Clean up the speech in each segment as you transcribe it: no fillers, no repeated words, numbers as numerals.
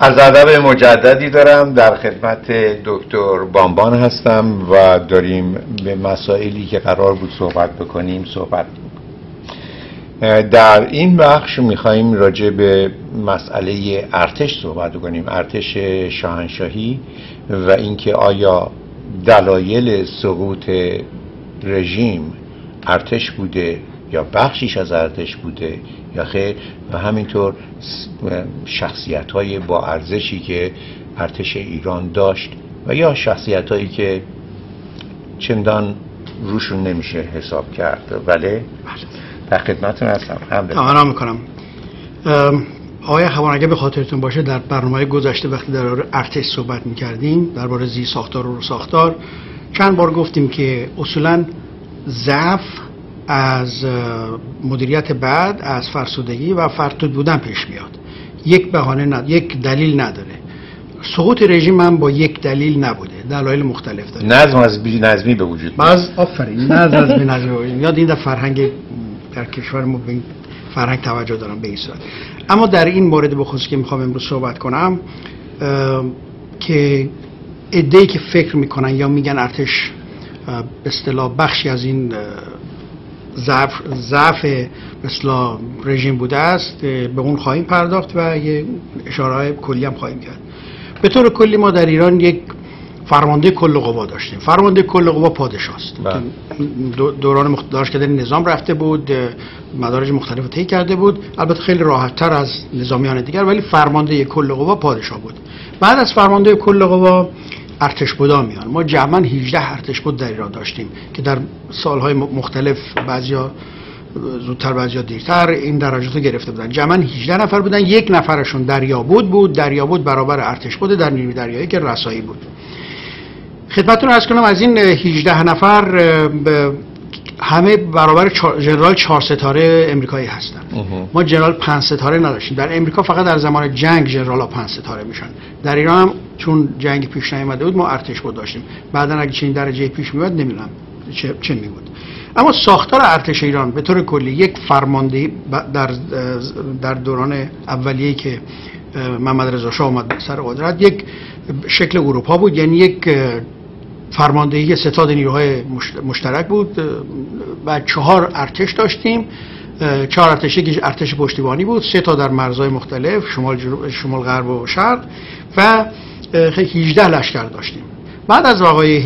از ادب مجددی دارم. در خدمت دکتر بانبان هستم و داریم به مسائلی که قرار بود صحبت بکنیم صحبت بکنیم. در این بخش میخواییم راجع به مسئله ارتش صحبت بکنیم، ارتش شاهنشاهی و اینکه آیا دلایل سقوط رژیم ارتش بوده یا بخشیش از ارتش بوده یا خیر، و همینطور شخصیت‌های با ارزشی که ارتش ایران داشت و یا شخصیت‌هایی که چندان روشون نمیشه حساب کرد. بله در خدمتتون هستم. تمام میکنم. آقای اخوان، اگه به خاطرتون باشه در برنامه گذشته وقتی درباره ارتش صحبت می‌کردیم، درباره زی ساختار و رو ساختار، چند بار گفتیم که اصولاً ضعف از مدیریت بد، از فرسودگی و فرتود بودن پیش میاد. یک بهانه یک دلیل نداره. سقوط رژیم هم با یک دلیل نبوده، دلایل مختلف داره. نظم از بی‌نظمی به وجود میاد. آفرین، نظم از بی‌نظمی به وجود میاد. این در فرهنگ در کشور ما به این فرهنگ توجه دارم به این صورت. اما در این مورد بخصوص که میخوام امروز صحبت کنم، که عده‌ای که فکر میکنن یا میگن ارتش به اصطلاح بخشی از این ضعف مثلا رژیم بوده است، به اون خواهیم پرداخت و یه اشاره‌های کلی هم خواهیم کرد. به طور کلی ما در ایران یک فرمانده کل قوا داشتیم. فرمانده کل قوا پادشاه است. دوران مختلف کردن نظام رفته بود، مدارج مختلف طی کرده بود، البته خیلی راحت‌تر از نظامیان دیگر، ولی فرمانده کل قوا پادشاه بود. بعد از فرمانده کل قوا ارتشبدا میان. ما جمعاً 18 ارتشبد در ایران داشتیم که در سالهای مختلف، بعضیا زودتر بعضیا دیرتر، این درجات رو گرفته بودن. جمعاً 18 نفر بودن. یک نفرشون دریابود بود. دریابود برابر ارتشبد در نیروی دریایی که رسایی بود. خدمتتون عرض کنم از این 18 نفر همه برابر ژنرال 4 ستاره امریکایی هستن. ما ژنرال 5 ستاره نداشتیم. در امریکا فقط در زمان جنگ ژنرال‌ها 5 ستاره میشن. در ایران هم چون جنگ پیش نیامده بود ما ارتشبد داشتیم. بعداً اگه چنین درجه پیش میاد نمیدونم چه میبود. اما ساختار ارتش ایران به طور کلی یک فرماندهی در دوران اولیه‌ای که محمد رضا شاه اومد سر قدرت یک شکل اروپا بود، یعنی یک فرماندهی ستاد نیروهای مشترک بود و 4 ارتش داشتیم. 4 ارتش، یکی ارتش پشتیبانی بود، 3 تا در مرزهای مختلف شمال غرب و شرق و 18 لشکر داشتیم. بعد از وقایع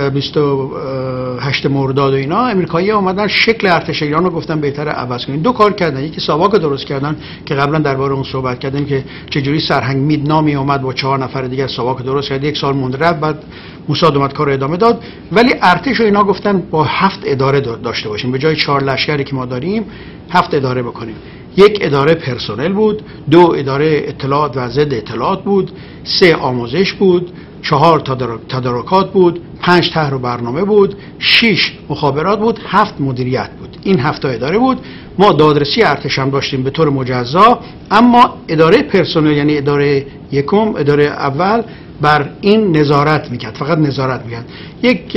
28 مرداد و اینا، امریکایی‌ها اومدن شکل ارتش ایران رو گفتن بهتره عوض کنین. 2 کار کردن. یکی ساواک درست کردن که قبلا درباره اون صحبت کردیم که چجوری سرهنگ مید نامی اومد با 4 نفر دیگر ساواک درست کرد. 1 سال مونده رفت، بعد موساد اومد کار ادامه داد. ولی ارتش و اینا گفتن با 7 اداره داشته باشیم. به جای 4 لشکری که ما داریم 7 اداره بکنیم. 1 اداره پرسنل بود، 2 اداره اطلاعات و ضد اطلاعات بود، 3 آموزش بود، 4 تدارکات بود، 5 طرح و برنامه بود، 6 مخابرات بود، 7 مدیریت بود. این 7 اداره بود. ما دادرسی ارتش هم داشتیم به طور مجزا، اما اداره پرسنل یعنی اداره یکم، اداره اول بر این نظارت میکرد، فقط نظارت میکرد. یک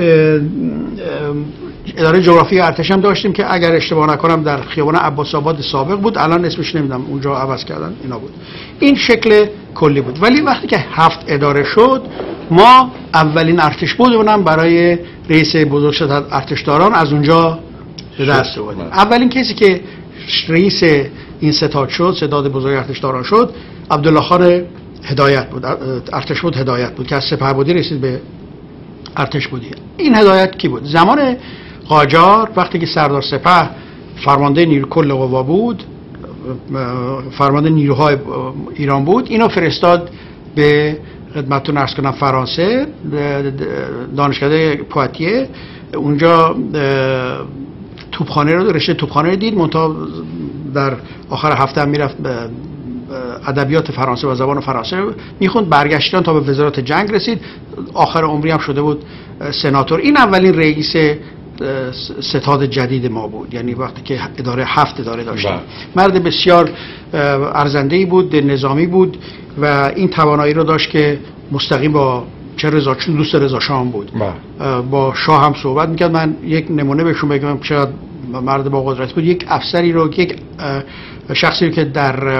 اداره جغرافی ارتش هم داشتیم که اگر اشتباه نکنم در خیابان عباس آباد سابق بود، الان اسمش نمیدونم، اونجا عوض کردن، اینا بود. این شکل کلی بود. ولی وقتی که 7 اداره شد، ما اولین ارتش بودمون برای رئیس بزرگ ستاد ارتشداران از اونجا دست آوردیم. اولین کسی که رئیس این ستاد شد، ستاد بزرگ ارتشداران شد، عبدالله خان هدایت بود، ارتشبد هدایت بود که از سپهبدی رسید به ارتشبدی. این هدایت کی بود؟ زمان قاجار وقتی که سردار سپه فرمانده نیروی کل قوا بود، فرمانده نیروهای ایران بود، اینو فرستاد به خدمتتون عرض کنم فرانسه، دانشکده پواتیه. اونجا توپخانه رو، رشته توپخانه رو دید، منتها در آخر هفته هم میرفت ادبیات فرانسه و زبان فرانسه میخوند. برگشتن تا به وزارت جنگ رسید، آخر عمری هم شده بود سناتور. این اولین رئیس ستاد جدید ما بود، یعنی وقتی که اداره 7 اداره داشتیم. مرد بسیار ارزنده‌ای بود، نظامی بود و این توانایی رو داشت که مستقیم با چون دوست رضا شاه بود، با شاه هم صحبت میکرد. من یک نمونه بهشون بگم شاید مرد با قدرت بود. یک افسری رو، یک شخصی رو که در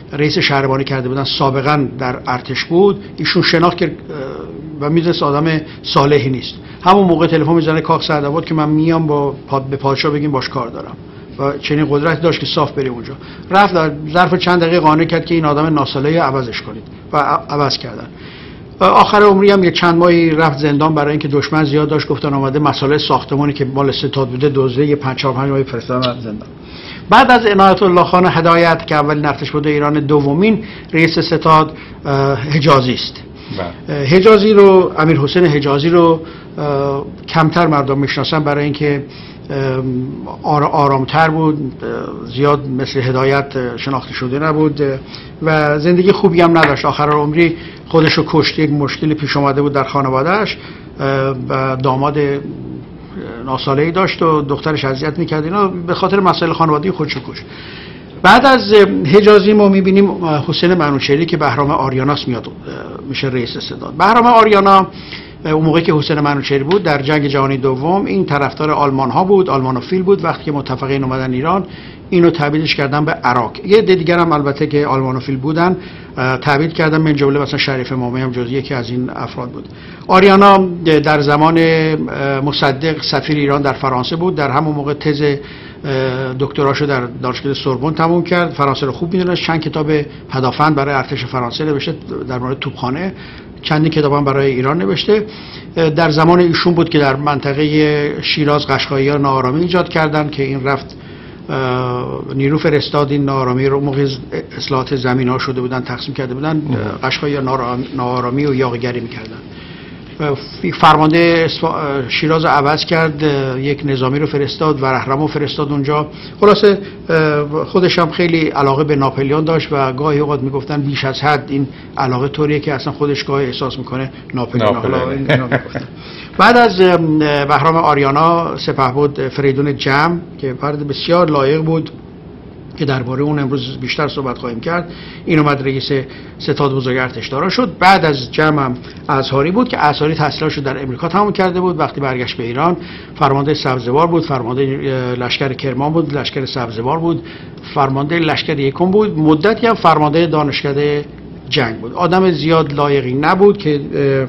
رئیس شهربانی کرده بودن، سابقا در ارتش بود، ایشون شناخت کرد و میدونست آدم صالحی نیست. همون موقع تلفن میزنه کاخ سعدآباد که من میام به پادشاه بگیم باش کار دارم و چنین قدرتی داشت که صاف بره اونجا. رفت در ظرف چند دقیقه قانع کرد که این آدم ناصالحی عوضش کنید و عوض کردن. آخر عمری هم یه چند ماهی رفت زندان برای اینکه دشمن زیاد داشت، گفتن آمده مسائل ساختمانی که مال ستاد بوده دزده، یه 5-4 ماهی فرستادن زندان. بعد از عنایت الله خان هدایت که اولین ارتش بوده ایران، دومین رئیس ستاد حجازی است. حجازی رو، امیر حسین حجازی رو کمتر مردم میشناسن برای اینکه آرامتر بود، زیاد مثل هدایت شناخته شده نبود و زندگی خوبی هم نداشت. آخر عمری خودش رو کشت. یک مشکلی پیش آمده بود در خانوادهش و داماد ناصالحی داشت و دخترش اذیت میکرد، اینا به خاطر مسائل خانوادگی خودش رو کشت. بعد از حجازی ما میبینیم حسین منوچهری که بهرام آریاناس میاد میشه رئیس ستاد. بهرام آریانا اون موقعی که حسین منوچهری بود در جنگ جهانی دوم این طرفدار آلمان ها بود، آلمانوفیل بود. وقتی که متفقین اومدن ایران اینو تبعیدش کردن به عراق. یه عده دیگر هم البته که آلمانوفیل بودن تبعید کردن، من جمله مثلا شریف امامی هم جزئی یکی از این افراد بود. آریانا در زمان مصدق سفیر ایران در فرانسه بود، در همون موقع تز دکتراشو در دانشگاه سوربن تموم کرد، فرانسه رو خوب میدونه، چند کتاب پدافند برای ارتش فرانسه نوشته در مورد توپخانه، چندین کتاب هم برای ایران نوشته. در زمان ایشون بود که در منطقه شیراز قشقایی‌ها ناآرامی ایجاد کردن که این رفت نیرو فرستاد این ناآرامی رو، موقع اصلاحات زمین‌ها شده بودن تقسیم کرده بودن، قشقایی‌ها ناآرامی و یاغیگری می‌کردن. فرمانده شیراز رو عوض کرد، یک نظامی رو فرستاد و رهرم رو فرستاد اونجا. خلاصه خودش هم خیلی علاقه به ناپلیون داشت و گاهی اوقات میگفتن بیش از حد این علاقه طوریه که اصلا خودش گاهی احساس میکنه ناپلیون. بعد از بهرام آریانا سپهبد فریدون جم که فرد بسیار لایق بود که درباره اون امروز بیشتر صحبت خواهیم کرد، این اومد رئیس ستاد بزرگ ارتشداران شد. بعد از جمع هم ازهاری بود که ازهاری تحصیلاشو در امریکا تمام کرده بود. وقتی برگشت به ایران فرمانده سبزوار بود، فرمانده لشکر کرمان بود، لشکر سبزوار بود، فرمانده لشکر یکم بود، مدتی هم فرمانده دانشکده جنگ بود. آدم زیاد لایقی نبود که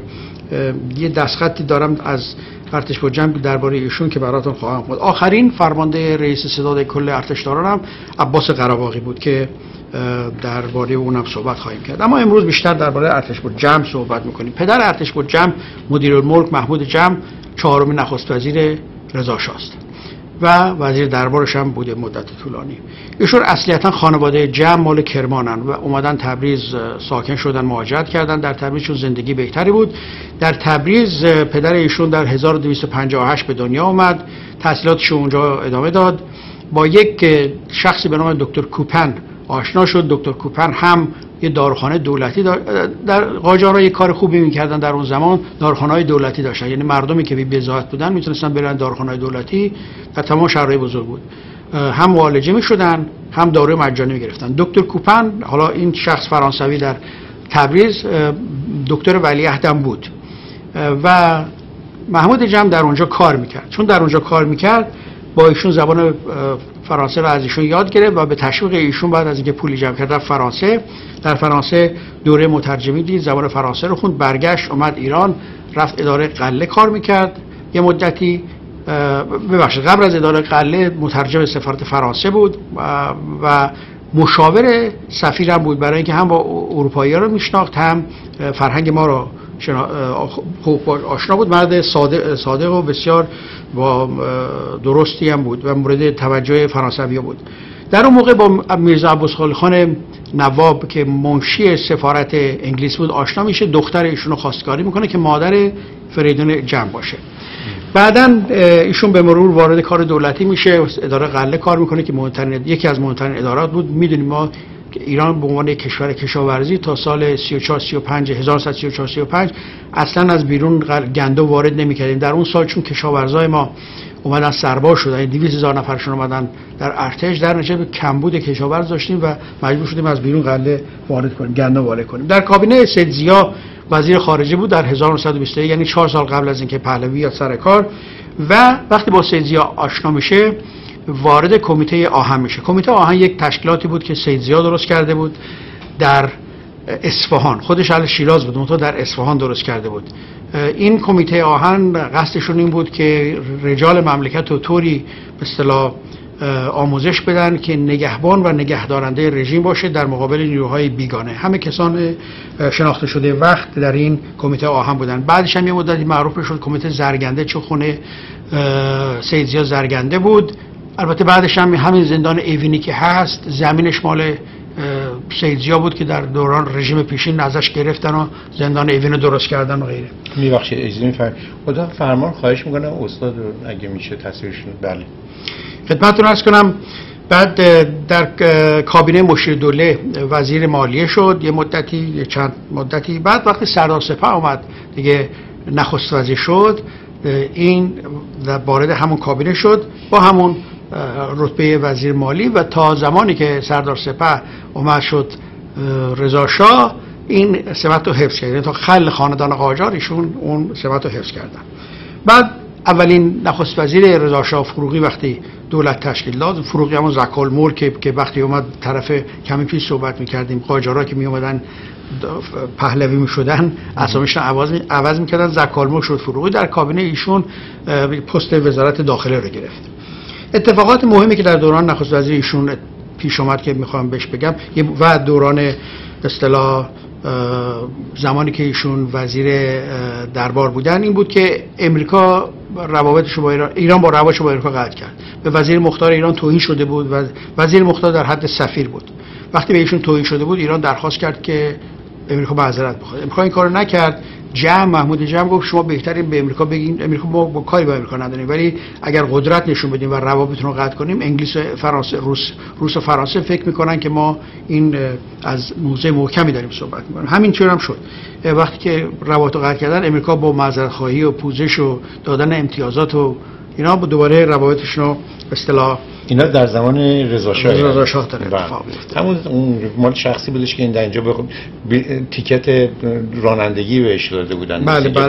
یه دستخطی دارم از ارتش با جنگ درباره ایشون که براتون خواهم خواند. آخرین فرمانده رئیس ستاد کل ارتشداران هم عباس قره‌باغی بود که درباره اونم صحبت خواهیم کرد. اما امروز بیشتر درباره ارتش با جنگ صحبت میکنیم. پدر ارتش با جنگ مدیرالملک محمود جنگ چهارمین نخست وزیر رضا شاه است و وزیر دربارش هم بوده مدت طولانی. ایشون اصلیتا خانواده جمع مال کرمانن و اومدن تبریز ساکن شدن، مهاجرت کردن در تبریز چون زندگی بهتری بود. در تبریز پدر ایشون در 1258 به دنیا اومد، تحصیلاتش اونجا ادامه داد. با یک شخصی به نام دکتر کوپن آشنا شد. دکتر کوپن هم یه داروخانه دولتی در قاجارها یه کار خوبی میکردن در اون زمان، داروخانه‌های دولتی داشتن، یعنی مردمی که بی‌بضاعت بودن میتونستن برن داروخانه‌های دولتی، در تمام شهرهای بزرگ بود، هم معالجه میشدن هم داروی مجانی میگرفتن. دکتر کوپن، حالا این شخص فرانسوی در تبریز دکتر ولیعهد بود و محمود جمع در اونجا کار میکرد. چون در اونجا کار میکرد با ایشون زبان فرانسه رو از ایشون یاد گرفت و به تشویق ایشون بعد از اینکه پولی جمع کرد رفت فرانسه. در فرانسه دوره مترجمی دید، زبان فرانسه رو خوند، برگشت اومد ایران، رفت اداره قله کار میکرد یه مدتی. ببخشید قبل از اداره قله مترجم سفارت فرانسه بود و مشاور سفیرم بود، برای اینکه هم با اروپایی‌ها رو میشناخت هم فرهنگ ما رو خوب آشنا بود. مرد صادق و بسیار با درستی هم بود و مورد توجه فرانسوی‌ها بود. در اون موقع با میرزا عباسخالی خان نواب که منشی سفارت انگلیس بود آشنا میشه، دختر ایشونو خواستگاری میکنه که مادر فریدون جمع باشه. بعدن ایشون به مرور وارد کار دولتی میشه، اداره قله کار میکنه که یکی از مهمترین ادارات بود. میدونیم ما که ایران به عنوان کشور کشاورزی تا سال 1334 اصلا از بیرون گندم وارد نمیکردیم. در اون سال چون کشاورزای ما اومدن سرباز شدن، 200,000 نفرشون اومدن در ارتش، در نتیجه کمبود کشاورز داشتیم و مجبور شدیم از بیرون غله وارد کنیم، گندم وارد کنیم. در کابینه سید ضیا وزیر خارجه بود در 1921، یعنی 4 سال قبل از اینکه پهلوی بیاد سر کار، و وقتی با سید ضیا آشنا میشه وارد کمیته آهن میشه. کمیته آهن یک تشکیلاتی بود که سید ضیا درست کرده بود در اصفهان، خودش اهل شیراز بود منتها در اصفهان درست کرده بود. این کمیته آهن قصدشون این بود که رجال مملکت رو طوری به اصطلاح آموزش بدن که نگهبان و نگهدارنده رژیم باشه در مقابل نیروهای بیگانه. همه کسان شناخته شده وقت در این کمیته آهن بودن. بعدش هم یه مدتی معروف شد کمیته زرگنده، چون خونه سید زیا زرگنده بود. البته بعدش هم همین زندان ایوینی که هست زمینش مال سید زیا بود که در دوران رژیم پیشین ازش گرفتن و زندان ایوین رو درست کردن و غیره. میبخشید اجازه می‌فرمایید خدا فرمان خواهش میکنم استاد اگه میشه تصویرشون. بله خدمتتون عرض کنم. بعد در کابینه مشیر دوله وزیر مالیه شد یه مدتی، چند مدتی. بعد وقتی سردار سپاه اومد دیگه نخست وزیر شد، این وارد همون کابینه شد با همون رتبه وزیر مالی و تا زمانی که سردار سپاه اومد شد رضا شاه این سمت رو حفظ کرد. تا خل خاندان قاجار ایشون اون سمت رو حفظ کردن. بعد اولین نخست وزیر رضا شاه فروغی وقتی دولت تشکیل داد، فروغی همون زکالملک که وقتی اومد طرف کمی پیش صحبت می‌کردیم قاجارا که میومدن پهلوی میشدن اسامیشون عوض می‌کردن، زکالملک شد فروغی. در کابینه ایشون پست وزارت داخله رو گرفت. اتفاقات مهمی که در دوران نخست وزیر ایشون پیش اومد که میخوام بهش بگم و دوران اصطلاح زمانی که ایشون وزیر دربار بودن این بود که امریکا روابطش با ایران با روابطش با امریکا قطع کرد. به وزیر مختار ایران توهین شده بود و وزیر مختار در حد سفیر بود. وقتی به ایشون توهین شده بود ایران درخواست کرد که امریکا معذرت بخواد. امریکا این کارو نکرد. محمود جمع گفت شما بهترین به امریکا بگین، امریکا با کاری با امریکا نداریم، ولی اگر قدرت نشون بدیم و روابطتون رو قطع کنیم انگلیس و فرانسه روس و فرانسه فکر میکنن که ما این از موضع محکمی داریم صحبت میکنیم. همینطور هم شد. وقتی که روابط رو قطع کردن امریکا با معذرت خواهی و پوزش و دادن امتیازات و اینا دوباره روابطشون رو به اصطلاح اینا در زمان رضا شاه داره اتفاق میفته. همون اون مال شخصی بودش که این در اینجا تیکت رانندگی بهش داده بودن.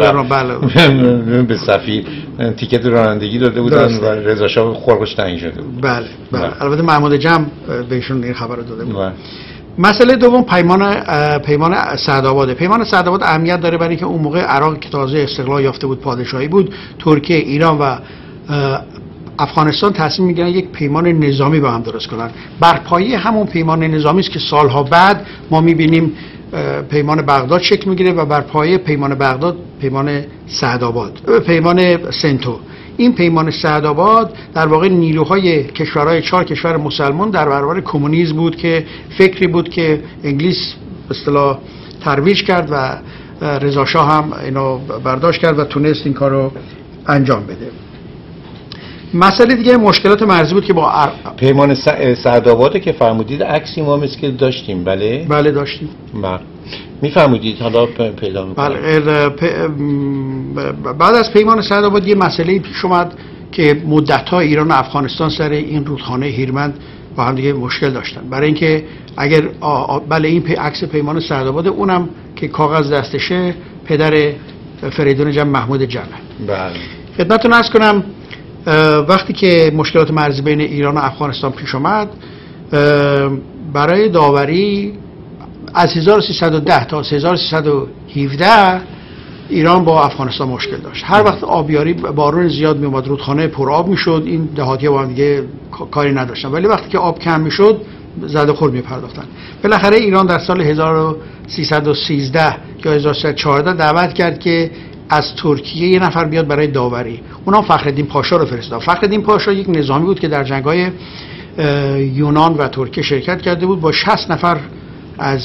بله به سفیر تیکت رانندگی داده بودن و رضا شاه خلقش تعیین شده بود. بله البته محمود جمع بهشون این خبر رو داده بود. مسئله دوم پیمان سعدآباد. پیمان سعدآباد اهمیت داره برای اینکه اون موقع عراق که تازه استقلال یافته بود پادشاهی بود، ترکیه، ایران و افغانستان تصمیم میگیرن یک پیمان نظامی با هم درست کنن. بر پایه همون پیمان نظامی است که سالها بعد ما میبینیم پیمان بغداد شکل میگیره و بر پایه پیمان بغداد پیمان سعدآباد، پیمان سنتو. این پیمان سعدآباد در واقع نیروهای کشورهای 4 کشور مسلمان در برابر کمونیسم بود که فکری بود که انگلیس به اصطلاح ترویج کرد و رضا شاه هم اینو برداشت کرد و تونست این کارو انجام بده. مسئله دیگه مشکلات مرزی بود که با پیمان سعدآباد که فرمودید عکسی ما مثل که داشتیم. بله داشتیم. میفرمودید حالا پیدا می‌کنم. بله بعد از پیمان سعدآباد یه مسئله پیش اومد که مدت‌ها ایران و افغانستان سر این رودخانه هیرمند با هم دیگه مشکل داشتن. برای اینکه اگر بله این عکس پیمان سعدآباد اونم که کاغذ دستشه پدر فریدون جمع محمود جمع. بله خدمتتون عرض کنم وقتی که مشکلات مرزی بین ایران و افغانستان پیش آمد برای داوری از 1310 تا 1317 ایران با افغانستان مشکل داشت. هر وقت آبیاری بارون زیاد می اومد رودخانه پر آب میشد، این دهاتی‌ها با هم دیگه کاری نداشتن، ولی وقتی که آب کم میشد زد و خورد میپرداختن. بالاخره ایران در سال 1313 یا 1314 دعوت کرد که از ترکیه یه نفر بیاد برای داوری. اونا فخرالدین پاشا رو فرستاد. فخرالدین پاشا یک نظامی بود که در جنگ‌های یونان و ترکیه شرکت کرده بود. با 60 نفر از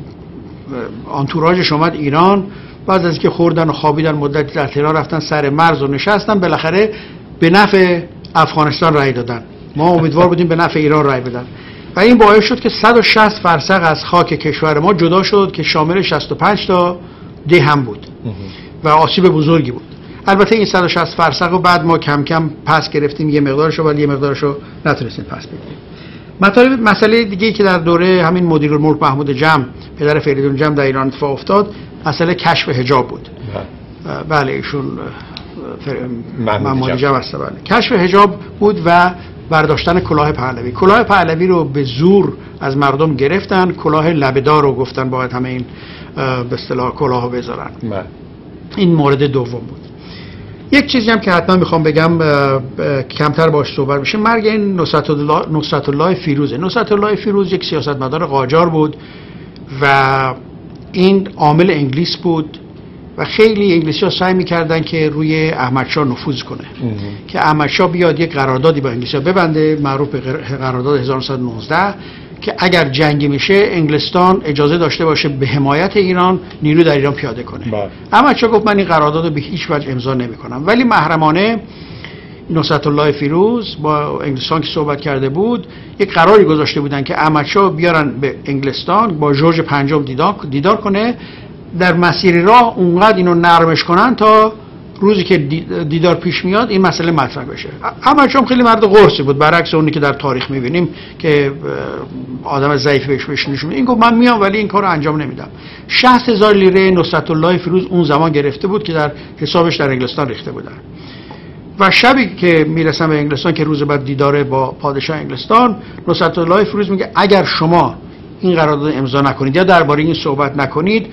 آنتوراژش اومد ایران. بعد از اینکه خوردن و خوابیدن مدتی در تهران رفتن سر مرز و نشستن، بالاخره به نفع افغانستان رأی دادن. ما امیدوار بودیم به نفع ایران رأی بدن و این باعث شد که 160 فرسخ از خاک کشور ما جدا شد که شامل 65 تا ده هم بود و آسیب بزرگی بود. البته این 160 فرسخ رو بعد ما کم کم پس گرفتیم، یه مقدارشو، ولی یه مقدارشو نتونستیم پس بگیریم. مسئله دیگه‌ای که در دوره همین مدیرالملک محمود جمع پدر فریدون جمع در ایران اتفاق افتاد مسئله کشف حجاب بود. بله ایشون محمود جمع است. بله کشف حجاب بود و برداشتن کلاه پهلوی. کلاه پهلوی رو به زور از مردم گرفتن، کلاه لبه‌دار رو گفتن باید همه این به اصطلاح کلاهو بذارن. این مورد دوم بود. یک چیزی هم که حتما میخوام بگم کمتر باش صحبت بشه، مرگ این نصرت الله فیروزه. نصرت الله فیروز یک سیاستمدار قاجار بود و این عامل انگلیس بود و خیلی انگلیسی‌ها سعی می‌کردن که روی احمدشاه نفوذ کنه که احمدشاه بیاد یک قراردادی با انگلیسی‌ها ببنده، معروف به قرارداد 1919، که اگر جنگی میشه انگلستان اجازه داشته باشه به حمایت ایران نیرو در ایران پیاده کنه. احمدشاه گفت من این قرارداد رو به هیچ وجه امضا نمی‌کنم، ولی محرمانه نصرت الله فیروز با انگلستان که صحبت کرده بود یک قراری گذاشته بودن که احمدشاه بیارن به انگلستان با جورج پنجم دیدار کنه، در مسیر راه اونقدر اینو نرمش کنن تا روزی که دیدار پیش میاد این مسئله مطرح بشه. احمدشاه خیلی مرد قرصی بود، برعکس اونی که در تاریخ میبینیم که آدم ضعیف بهش نشون میده. این گفت من میام ولی این کارو انجام نمیدم. 60,000 لیره نصرت الله فیروز اون زمان گرفته بود که در حسابش در انگلستان ریخته بودن و شبی که میرسن به انگلستان که روز بعد دیداره با پادشاه انگلستان، نصرت الله فیروز میگه اگر شما این قرارداد امضا نکنید یا درباره این صحبت نکنید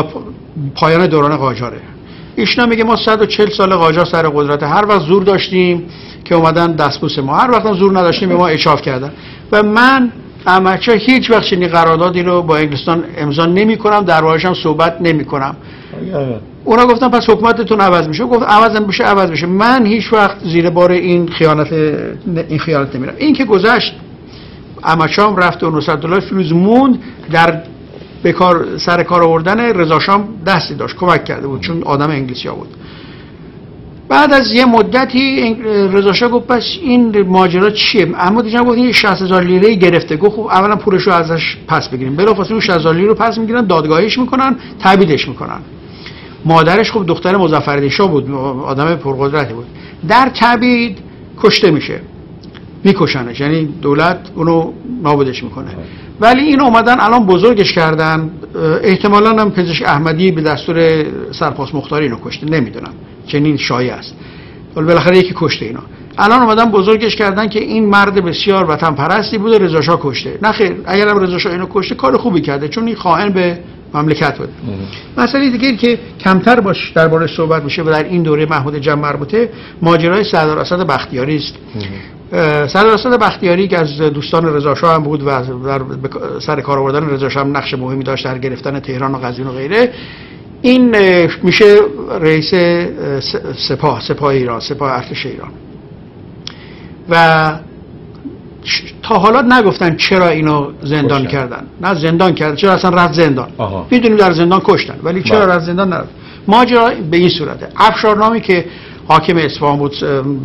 پایان دوران قاجاره. ایشنا میگه ما 140 سال قاجار سر قدرت، هر وقت زور داشتیم که اومدن دستبوس ما، هر وقت زور نداشتیم به ما اچاف کردن و من احمدشاه هیچ وقت چنین قراردادی رو با انگلستان امضا نمی‌کنم، درباره‌اش هم صحبت نمی‌کنم. اونا گفتن پس حکومتتون عوض میشه. گفت عوض بشه من هیچ وقت زیر بار این خیانت نمیرم. این که گذشت احمدشاه رفت و نصرت الله فیروز موند در سر کار آوردن رضا شاه دستی داشت، کمک کرده بود چون آدم انگلیسی‌ها بود. بعد از یه مدتی رضا شاه گفت پس این ماجرا چیه؟ احمد جان گفت این 60,000 لیره گرفته. گفت خب اولا پولش رو ازش پس بگیریم. بلافاصله اون 60,000 لیره رو پس میگیرن، دادگاهیش میکنن، تبعیدش میکنن. مادرش خب دختر مظفرالدین شاه بود، آدم پرقدرتی بود. در تبعید کشته میشه، میکشنش، یعنی دولت اونو نابودش میکنه. ولی این اومدن الان بزرگش کردن، احتمالاً هم پزشک احمدی به دستور سرپاس مختاری اینو کشته، نمیدونم، چنین شایعه است. ولی بالاخره یکی کشته اینا. الان اومدن بزرگش کردن که این مرد بسیار وطن پرستی بوده، رضا شاه کشته. نه خیر، اگرم رضا شاه اینو کشته کار خوبی کرده چون این خائن به مملکت بود. مسئله دیگه که کمتر باش درباره صحبت میشه و در این دوره محمود جمع مربوطه، ماجرای سردار اسد بختیاری است. سردار اسد بختیاری که از دوستان رضا شاه هم بود و در سر کار آوردن رضا شاه هم نقش مهمی داشت در گرفتن تهران و قزوین و غیره. این میشه رئیس سپاه ایران، سپاه ارتش ایران. و تا حالا نگفتن چرا اینو زندان کردن. نه زندان کردن، چرا اصلا رفت زندان. میدونیم در زندان کشتن، ولی چرا رفت زندان نرفت. ماجرا به این صورته. افشارنامی که حاکم اصفهان بود،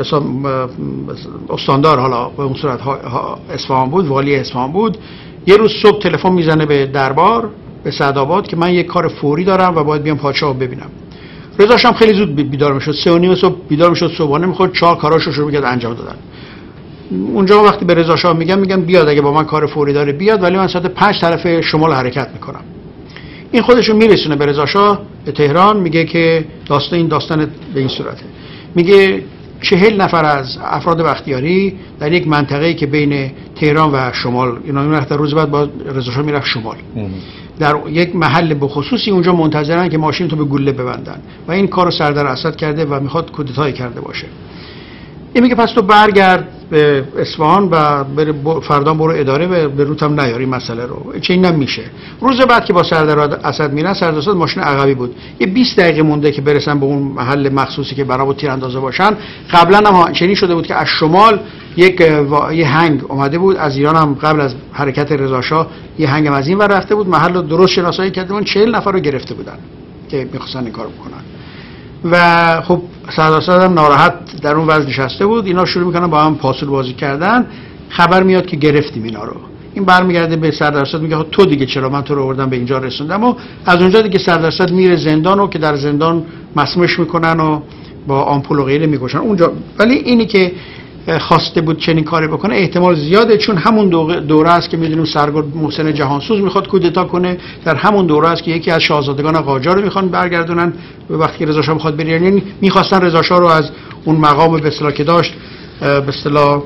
استاندار حالا به اون صورت اصفهان بود، والی اصفهان بود، یه روز صبح تلفن میزنه به دربار، به سعدآباد که من یک کار فوری دارم و باید بیام پادشاه رو ببینم. رضا شاه خیلی زود بیدار میشد، 3:30 صبح بیدار میشد، صبحانه میخورد، 4 کاراشو شروع کرد انجام دادن. اونجا وقتی به رضا شاه میگم بیاد، اگه با من کار فوری داره بیاد، ولی من ساعت 5 طرف شمال حرکت میکنم. این خودشو میرسونه به رضا شاه به تهران، میگه که این داستان به این صورته. میگه 40 نفر از افراد بختیاری در یک منطقه‌ای که بین تهران و شمال، اینا رفتن، روز بعد با رضا شاه میرفت شمال، در یک محل به خصوصی اونجا منتظرن که ماشین تو به گوله ببندن و این کارو سردار اسد کرده و میخواد کودتایی کرده باشه. این میگه پس تو برگرد به اصفهان و فردا برو اداره و به روت هم نیاری مسئله رو. چه اینم میشه. روز بعد که با سردار اسد میرن، سردار اسد ماشین عقبی بود، یه 20 دقیقه مونده که برسن به اون محل مخصوصی که برای تیراندازه باشن. قبلا هم چنین شده بود که از شمال یه هنگ اومده بود، از ایران هم قبل از حرکت رضا شاه یه هنگ از این ور رفته بود، محل رو درست شناسایی کرده بودن، 40 نفر رو گرفته بودن که می‌خواستن این کارو بکنن. و خب سردار اسد هم ناراحت در اون وضع نشسته بود، اینا شروع میکنن با هم پاسول بازی کردن. خبر میاد که گرفتیم اینا رو. این برمیگرده به سردار اسد میگه تو دیگه چرا من تو رو آوردم به اینجا رسوندم، و از اونجا دیگه سردار اسد میره زندان و که در زندان مسمومش میکنن و با آمپول و غیره میکشن اونجا. ولی اینی که خواسته بود چنین کاری بکنه احتمال زیاده، چون همون دوره است که میدونیم سرگرد محسن جهانسوز میخواد کودتا کنه، در همون دوره است که یکی از شاهزادگان قاجار رو میخوان برگردونن وقتی رضا شاه میخواد بره، یعنی میخواستن رضا شاه رو از اون مقام به اصطلاح که داشت به اصطلاح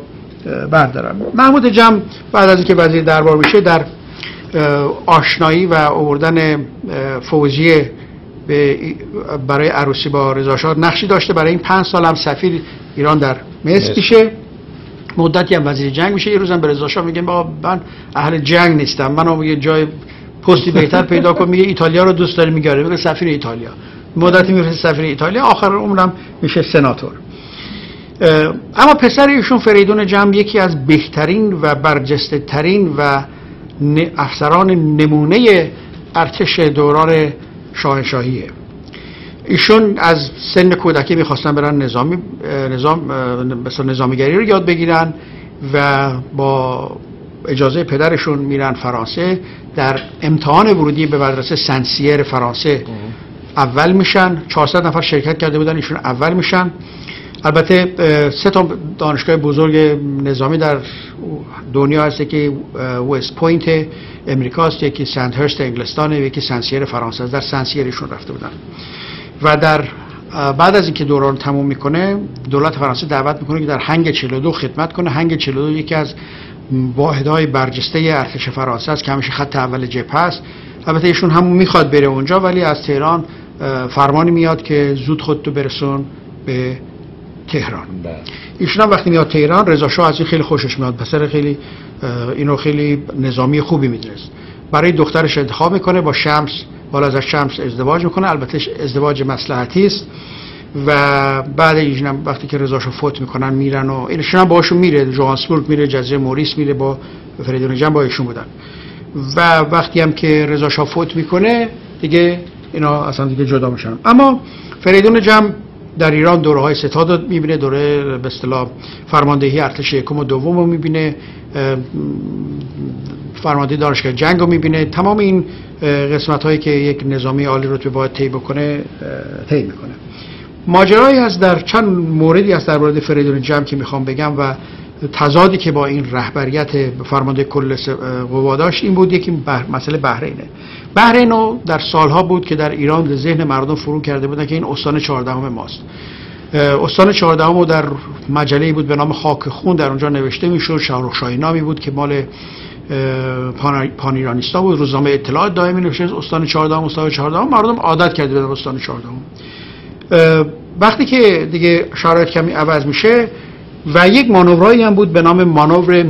بردارم. محمود جم بعد از اینکه وزیر دربار میشه در آشنایی و آوردن فوزیه برای عروسی با رضا شاه نقشی داشته. برای این 5 سال هم سفیر ایران در مصر میشه، مدتی هم وزیر جنگ میشه. یه روزم به رضا شاه میگه بابا من اهل جنگ نیستم، منو یه جای پستی بهتر پیدا کن. میگه ایتالیا رو دوست داری؟ میگه سفیر ایتالیا. مدتی میفرسته سفیر ایتالیا، آخر عمرم میشه سناتور. اما پسر ایشون فریدون جم یکی از بهترین و برجسته ترین و افسران نمونه ارتش دوران شاهنشاهیه. ایشون از سن کودکی میخواستن برن نظامیگری رو یاد بگیرن و با اجازه پدرشون میرن فرانسه. در امتحان ورودی به مدرسه سنسیر فرانسه اول میشن. 400 نفر شرکت کرده بودن، ایشون اول میشن. البته 3 تا دانشگاه بزرگ نظامی در دنیا هست که وست پوینت امریکاست، یکی سنت هرست انگلستانه، یکی سنسیر فرانسه است. در سنسیر ایشون رفته بودن و در بعد از اینکه دوران تموم میکنه دولت فرانسه دعوت میکنه که در هنگ 42 خدمت کنه. هنگ 42 یکی از واحدهای برجسته ارتش فرانسه است که همیشه خط اول جبهه است. البته ایشون هم میخواد بره اونجا، ولی از تهران فرمانی میاد که زود خودتو برسون به تهران. ایشون هم وقتی میاد تهران رضا شاه از این خیلی خوشش میاد، پسر خیلی اینو خیلی نظامی خوبی میدونست. برای دخترش انتخاب میکنه، با شمس بالا از شمس ازدواج میکنه. البته ازدواج مصلحتی است و بعد ایشون وقتی که رضا شاه فوت میکنن میرن و ایشون هم باهاشون میره، جوهانسبورگ میره، جزیره موریس میره، با فریدون جم با ایشون بودن. و وقتی هم که رضا شاه فوت میکنه دیگه اینا اصلا دیگه جدا میشن. اما فریدون جم در ایران دوره‌های ستاد رو میبینه، دوره به اصطلاح فرماندهی ارتش یکم و دوم رو میبینه، فرماندهی دانشگاه جنگ رو میبینه. تمام این قسمت هایی که یک نظامی عالی رتبه باید طی بکنه طی میکنه. ماجرایی هست در چند موردی هست در مورد فریدون جم که میخوام بگم و تضادی که با این رهبریت فرمانده کل قوا داشت. این بود یکی مسئله بحرینه. بحرین در سالها بود که در ایران به ذهن مردم فرو کرده بودن که این استان 14 ماست. استان 14 در مجله‌ای بود به نام خاک خون، در اونجا نوشته میشد. شاهرخشاهی نامی بود که مال پان ایرانیستا بود. روزنامه اطلاعات دائمی نوشته استان 14 استان 14. مردم عادت کرده بودن استان 14. وقتی که دیگه شرایط کمی عوض میشه و یک مانورایی هم بود به نام مانور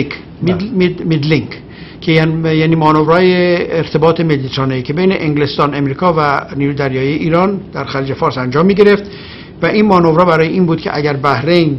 میدلینک که یعنی مانورای ارتباط مدیترانه‌ای که بین انگلستان، امریکا و نیروی دریایی ایران در خلیج فارس انجام میگرفت. و این مانور برای این بود که اگر بحرین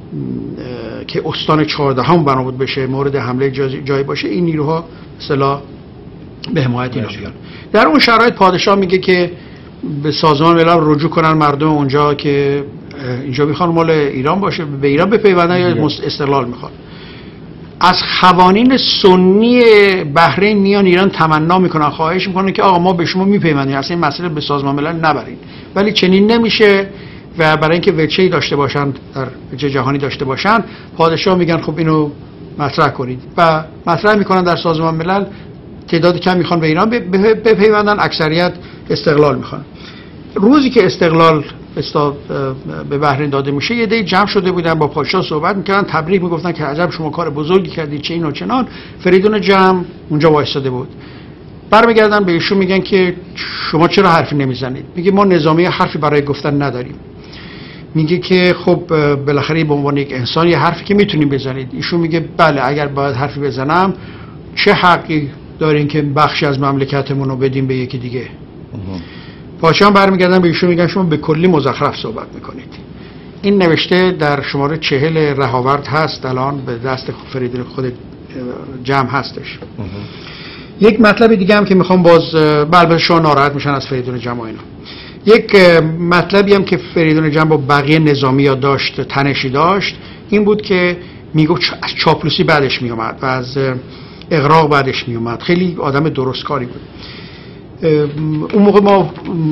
که استان 14 هم بنا بود بشه مورد حمله جایی باشه، این نیروها اصطلاح به حمایت اینا بیان. در اون شرایط پادشاه میگه که به سازمان ملل رجوع کنن مردم اونجا که اینجا میخوان مال ایران باشه، به ایران بپیوندن یا استقلال میخوان. از قوانین سنی بحرین میان ایران تمنا میکنن، خواهش میکنن که آقا ما به شما میپیوندیم، اصلا این مسئله به سازمان ملل نبرین. ولی چنین نمیشه و برای اینکه وجهی داشته باشن، در وجه جهانی داشته باشن، پادشاه میگن خب اینو مطرح کنید و مطرح میکنن در سازمان ملل. تعداد کم میخوان به ایران بپیوندن، اکثریت استقلال میخوان. روزی که استقلال به بحرین داده میشه، یه عده جمع شده بودن با پادشاه صحبت میکردن، تبریک میگفتن که عجب شما کار بزرگی کردید، چه این و چنان. فریدون جم اونجا وایساده بود. برمیگردن به ایشون میگن که شما چرا حرفی نمیزنید؟ میگه ما نظامی حرفی برای گفتن نداریم. میگه که خب بالاخره به عنوان یک انسان یه حرفی که میتونیم بزنید. ایشون میگه بله، اگر باید حرفی بزنم چه حقی دارین که بخشی از مملکتمون رو بدیم به یکی دیگه؟ پادشاه برمیگردن به ایشون میگن شما به کلی مزخرف صحبت میکنید. این نوشته در شماره 40 رهاورد هست، الان به دست فریدون خود جمع هستش. یک مطلب دیگه هم که میخوام باز البته شما ناراحت میشن از فریدون جمع و اینا. یک مطلبی هم که فریدون جمع با بقیه نظامی‌ها داشت، تنشی داشت، این بود که میگفت از چاپلوسی بعدش میومد و از اغراق بعدش میومد. خیلی آدم درستکاری بود. اون موقع ما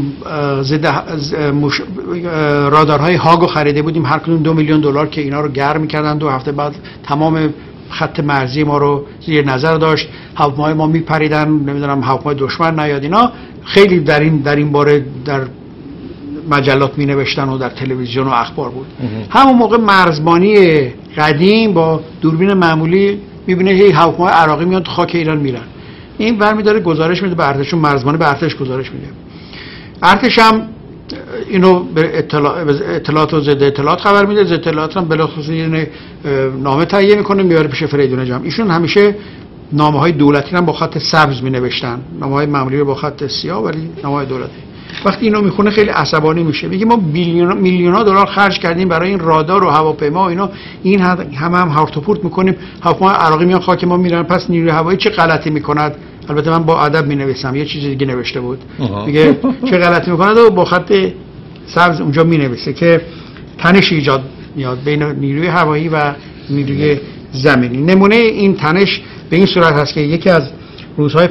رادارهای هاگو خریده بودیم، هر کدوم 2 میلیون دلار که اینا رو گرم می‌کردن. 2 هفته بعد تمام خط مرزی ما رو زیر نظر داشت. هواپیمای ما میپریدن، نمیدونم هواپیمای دشمن نیاد. اینا خیلی در این باره در مجلات می نوشتن و در تلویزیون و اخبار بود. همون موقع مرزبانی قدیم با دوربین معمولی میبینه هی هواپیمای عراقی میاد خاک ایران میرن، این برمی‌داره گزارش میده به ارتش، مرزبانی به ارتش گزارش میده. ارتش هم اینو به اطلاعات و ضد اطلاعات خبر میده، ضد اطلاعات هم بلافاصله یه نامه تهیه میکنه میاره پیش فریدون جمع. ایشون همیشه نامه‌های دولتی هم با خط سبز می‌نوشتن، نامه‌های معمولی رو با خط سیاه، ولی نامه‌های دولتی. وقتی اینو میخونه خیلی عصبانی میشه، میگه ما میلیون‌ها دلار خرج کردیم برای این رادار و هواپیما و اینا، این هم هارت و پورت میکنیم، هواپیما عراقی میان خاک ما میرن، پس نیروی هوایی چه غلطی میکند؟ البته من با ادب مینویسم، یه چیز دیگه نوشته بود، میگه چه غلطی میکند و با خط سبز اونجا مینویسه که تنش ایجاد میاد بین نیروی هوایی و نیروی زمینی. نمونه این تنش به این صورت هست که یکی از روزهای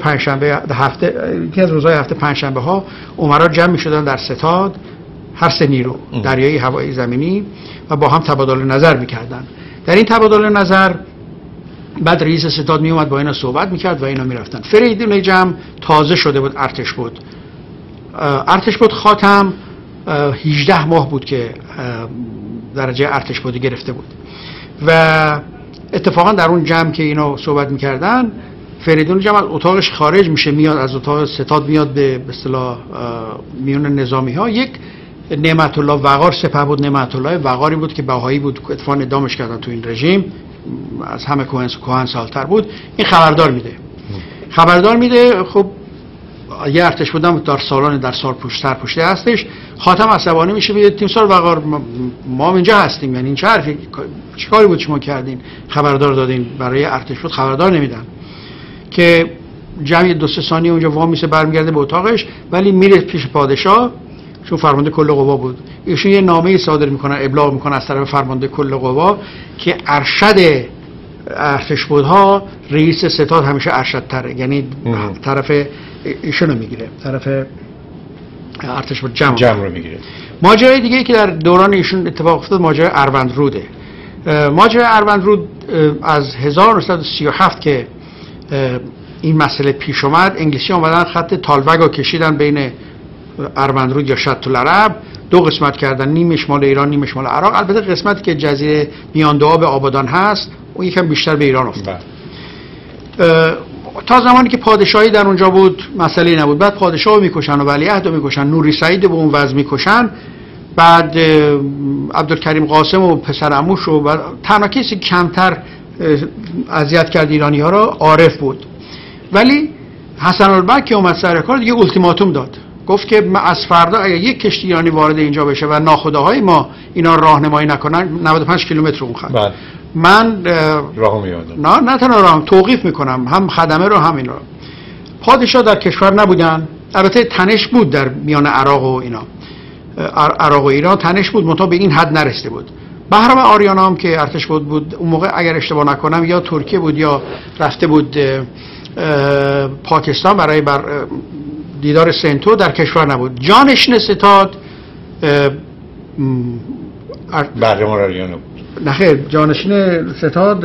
هفته پنجشنبه ها امرا جمع می‌شدن در ستاد، هر سه نیرو دریایی، هوایی، زمینی، و با هم تبادل نظر می‌کردن. در این تبادل نظر بعد رئیس ستاد میومد با اینا صحبت می‌کرد و اینا می‌رفتن. فریدون جمع تازه شده بود ارتش بود خاتم 18 ماه بود که درجه ارتش بودی گرفته بود و اتفاقا در اون جمع که اینا صحبت می‌کردن فریدون جمع از اتاقش خارج میشه، میاد از اتاق ستاد، میاد به اصطلاح میون نظامی ها. یک نعمت الله وقار سپهبد نعمت الله وقاری بود که بهایی بود، اتفاقا اعدامش کردن تو این رژیم، از همه کهن سالتر بود. این خبردار میده. خب یه ارتش بودم در سالان در سرپوشته هستش. خاتم عصبانی میشه، میگه تیمسار وقار ما اینجا هستیم، یعنی این چه حرفی، چه کاری بود شما کردین خبردار دادین؟ برای ارتش بود خبردار نمیدن. که جمعی 2-3 ثانیه اونجا وام میشه، برمیگرده به اتاقش، ولی میره پیش پادشاه، چون فرمانده کل قوا بود. ایشون یه نامه صادر میکنن، ابلاغ میکنن از طرف فرمانده کل قوا که ارشد ارتشبودها رئیس ستاد همیشه ارشد تره، یعنی طرف ایشونو میگیره، طرف ارتشبود جمع رو میگیره. ماجرای دیگه که در دوران ایشون اتفاق افتاد ماجرای اروندروده. ماجرای اروندرود از 1937 که این مسئله پیش اومد، انگلیسی اومدن خط تالوگو کشیدن بین اروندرود یا شط العرب، دو قسمت کردن، نیمش مال ایران نیمش مال عراق. البته قسمتی که جزیره میانده آب آبادان هست اون یکم بیشتر به ایران افتاد. تا زمانی که پادشاهی در اونجا بود مسئله نبود. بعد پادشاه رو میکشن و ولیعهد رو میکشن، نوری سعید به اون وضع میکشن. بعد عبدالکریم قاسم و پسر عموش و تنها کسی کمتر اذیت کرد ایرانی ها را عارف بود. ولی حسن البک که اومد سر کار دیگه التیماتوم داد، گفت که از فردا اگر یک کشتی ایرانی وارد اینجا بشه و ناخداهای ما اینا راهنمایی نکنن 95 کیلومتر اون خط من راهو میادم، نه تنها راهم توقیف میکنم، هم خدمه رو هم این رو. پادشاه در کشور نبودن. البته تنش بود در میان عراق و اینا، عراق و ایران تنش بود، منتها به این حد نرسیده بود. بهرام آریانا هم که ارتش بود اون موقع اگر اشتباه نکنم یا ترکیه بود یا رفته بود پاکستان برای دیدار سنتو، در کشور نبود. جانشین ستاد بهرام آریانا بود. نه خیر، جانشین ستاد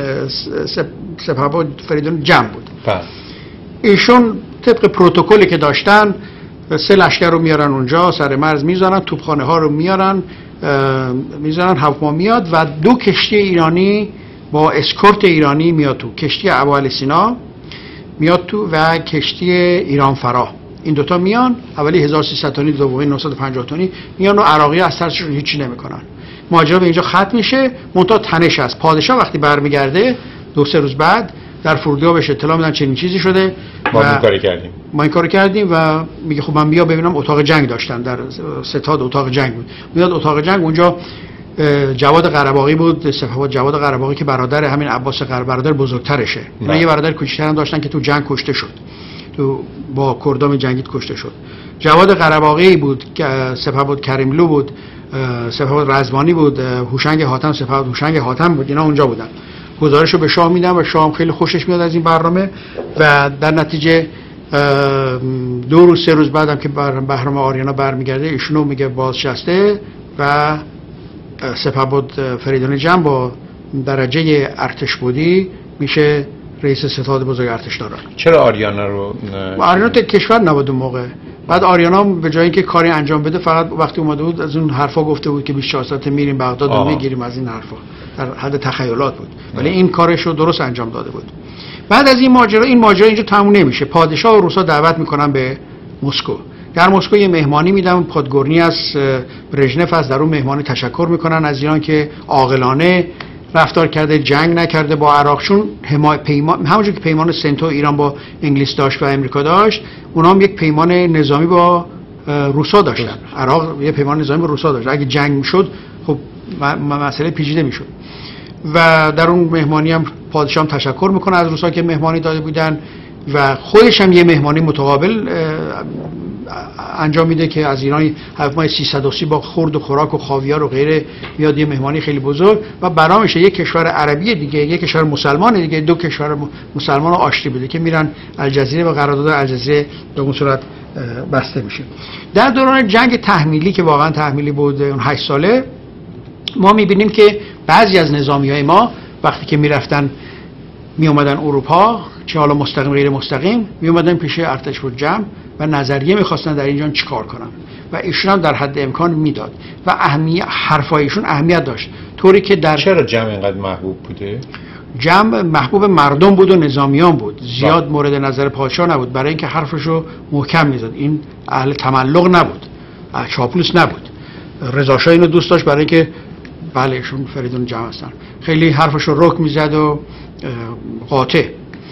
سپهبد فریدون جمع بود. ایشون طبق پروتکلی که داشتن 3 لشکر رو میارن اونجا، سر مرز میزنن، توپخانه ها رو میارن، هواپیما میاد و 2 کشتی ایرانی با اسکورت ایرانی میاد تو، کشتی ابوعلی سینا میاد تو و کشتی ایران فرا. این دوتا میان، اولی 1300 تنی، دومی 950 تنی میان و عراقی از سرشون هیچی نمیکنن. ماجرا به اینجا ختم میشه. منتها تنش است. پادشاه وقتی برمیگرده 2-3 روز بعد در فرودگاه بهش اطلاع میدن چنین چیزی شده، ما این کارو کردیم و میگه خب من بیا ببینم. اتاق جنگ داشتن در ستاد، اتاق جنگ بود. میاد اتاق جنگ، اونجا جواد قره‌باغی بود، سپهبد جواد قره‌باغی که برادر همین عباس برادر بزرگترشه. اینا یه برادر کوچیک‌تر هم داشتن که تو جنگ کشته شد، تو با کردام جنگید کشته شد. جواد قره‌باغی بود که سپهبد کریملو بود، سپهبد رزوانی بود، هوشنگ حاتم سپهبد هوشنگ حاتم بود. اینا اونجا بودن. گزارشو به شاه میدن و شاه خیلی خوشش میاد از این برنامه و در نتیجه 2 روز 3 روز بعدم که بهرام آریانا برمیگرده ایشونو میگه بازنشسته و سپهبد فریدون جمع با درجه ارتشبودی میشه رئیس ستاد بزرگ ارتشداران. چرا آریانا رو؟ آریانا تو کشور نبود اون موقع، بعد آریانا به جای اینکه کاری انجام بده فقط وقتی اومده بود از اون حرفا گفته بود که 24 ساعت میریم بغداد و میگیریم، از این حرفا در حد تخیلات بود، ولی این کارش رو درست انجام داده بود. بعد از این ماجرا اینجا تموم نمیشه. پادشاه و روسا دعوت میکنن به مسکو. در مسکو یه مهمانی میدم، پادگورنی از برژنف از در اون مهمانی تشکر میکنن از ایران که عاقلانه رفتار کرده، جنگ نکرده با عراق، چون همونجور که پیمان سنتو ایران با انگلیس داشت و امریکا داشت، اونا هم یک پیمان نظامی با روسا داشتن. عراق یه پیمان نظامی با روسا داشت. اگه جنگ میشد خب مسئله پیچیده میشد. و در اون مهمانی هم پادشاه هم تشکر میکنه از روسا که مهمانی داده بودن و خودش هم یه مهمانی متقابل انجام میده که از ایران هواپیمای 330 با خورد و خوراک و خاویار و غیره میاد، یه مهمانی خیلی بزرگ و برامش یک کشور عربی دیگه، یک کشور مسلمان دیگه، دو کشور مسلمان رو آشتی بده که میرن الجزیره و قرارداد الجزیره به اون صورت بسته میشه. در دوران جنگ تحمیلی که واقعا تحمیلی بود اون 8 ساله، ما میبینیم که بعضی از نظامیای ما وقتی که میرفتن میومدن اروپا، چه حالا مستقیم غیر مستقیم، میومدن پیش ارتش‌الجمع و نظریه میخواستن در اینجا چیکار کنن و ایشون هم در حد امکان میداد و حرفایشون اهمیت داشت، طوری که در چرا جمع اینقدر محبوب بوده؟ جمع محبوب مردم بود و نظامیان بود، زیاد مورد نظر پادشاه نبود، برای اینکه حرفشو محکم میزد. این اهل تملق نبود، چاپلوس نبود. رضا شاه اینو دوست داشت برای اینکه بله ایشون فریدون جمع هستن، خیلی حرفشو رک میزد و قاطع.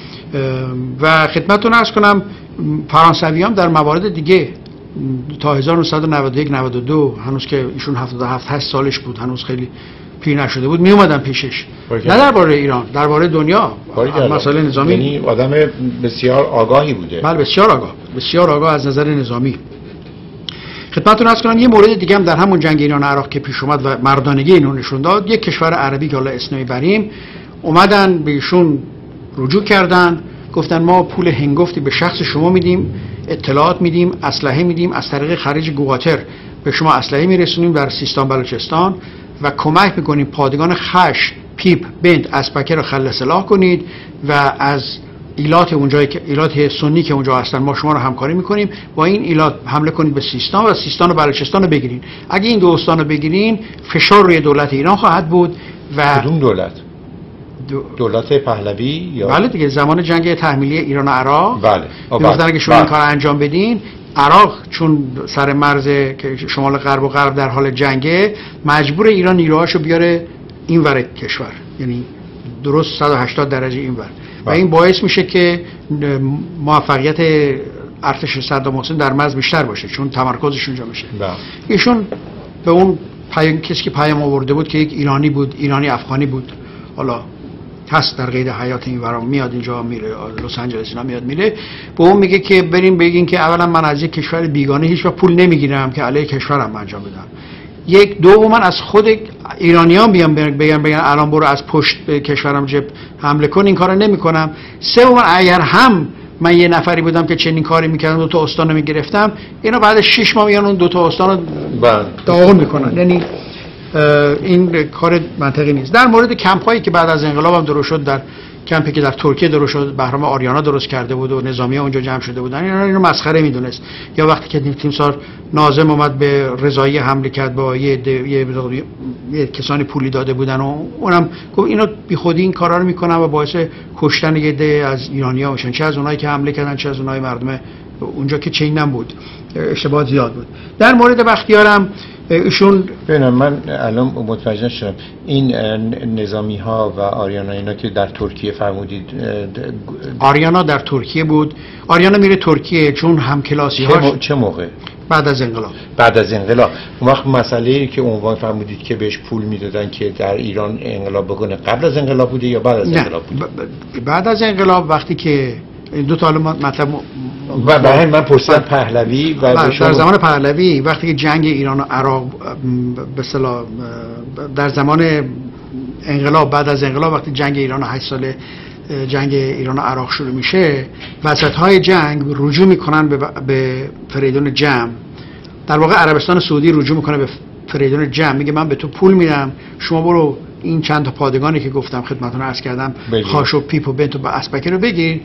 و خدمتتون عرض کنم فرانسویان در موارد دیگه تا 1991 92 هنوز که ایشون 77 سالش بود، هنوز خیلی پیر نشده بود، می اومدن پیشش، نه درباره ایران، درباره دنیا، مسائل نظامی. یعنی آدم بسیار آگاهی بوده. بله بسیار آگاه از نظر نظامی. خدمتتون عرض کنم یه مورد دیگه هم در همون جنگ ایران و عراق که پیش اومد و مردانگی اینو نشون داد، یک کشور عربی که حالا اسم بریم اومدن به ایشون رجوع کردن، گفتن ما پول هنگفتی به شخص شما میدیم، اطلاعات میدیم، اسلحه میدیم، از طریق خلیج گواتر به شما اسلحه میرسونیم در سیستان بلوچستان و کمک میکنیم پادگان خش، پیپ، بند، اسپکه رو خل سلاح کنید و از ایلات اونجایی که ایلات سنی که اونجا هستن ما شما رو همکاری میکنیم، با این ایلات حمله کنید به سیستان و سیستان و بلوچستان رو بگیرین. اگه این دو استان رو بگیرین فشار روی دولت ایران خواهد بود. و کدوم دولت؟ دولت پهلوی یا بله دیگه، زمان جنگ تحمیلی ایران و عراق. بله. میگفتن اگه شما این کار انجام بدین، عراق چون سر مرز که شمال غرب و غرب در حال جنگه، مجبور ایران نیروهاشو بیاره اینور کشور، یعنی درست 180 درجه اینور، و این باعث میشه که موفقیت ارتش صدام حسین در مرز بیشتر باشه چون تمرکزش اونجا میشه. ایشون به اون کسی که پیام آورده بود که یک ایرانی بود، ایرانی افغانی بود، حالا هست در قید حیات این ورا، میاد اینجا میره لس آنجلس اینا میاد میره، به اون میگه که بریم بگین که اولا من از یک کشور بیگانه هیچ وقت پول نمیگیرم که علیه کشورم انجام بدم. یک دوم من از خود ایرانیان بیام بگن الان برو از پشت به کشورم جب حمله کن، این کارو نمیکنم. سوم اگر هم من یه نفری بودم که چنین کاری میکردم، دو تا استانو میگرفتم، اینا بعد 6 ماه میان اون دو تا استانو داغون میکنن. یعنی این کار منطقی نیست. در مورد کمپ هایی که بعد از انقلاب هم درست شد، در کمپی که در ترکیه درست شد، بهرام آریانا درست کرده بود و نظامی‌ها اونجا جمع شده بودن، اینو مسخره میدونست. یا وقتی که تیمسار ناظم اومد به رضایی حمله کرد با یه کسانی پولی داده بودن و اونم گفت اینا بیخودی این کارا رو میکنن و باعث کشتن یه عده از ایرانی‌ها میشن، چه از اونایی که حمله کردن چه از اونای مردم اونجا که چینم بود، اشتباه زیاد بود. در مورد بختیارم ایشون ببینم، من الان متوجه شدم این نظامی ها و آریانا اینا که در ترکیه فرمودید، آریانا در ترکیه بود. آریانا میره ترکیه چون همکلاسی هاش چه موقع؟ بعد از انقلاب. بعد از انقلاب. اون وقت مسئله که عنوان فرمودید که بهش پول میدادن که در ایران انقلاب بکنه، قبل از انقلاب بوده یا بعد از انقلاب بوده؟ بعد از انقلاب، وقتی که دو تا مطلب و برای من پرسیدم پهلوی و در زمان پهلوی وقتی که جنگ ایران و عراق به اصطلاح در زمان انقلاب، بعد از انقلاب وقتی جنگ ایران و 8 ساله جنگ ایران و عراق شروع میشه، وسط‌های جنگ رجوع میکنن به فریدون جمع. در واقع عربستان سعودی رجوع میکنه به فریدون جمع، میگه من به تو پول میدم، شما برو این چند تا پادگانی که گفتم خدمتتون عرض کردم، خاش و پیپ و بنت و اسپکه رو بگیر،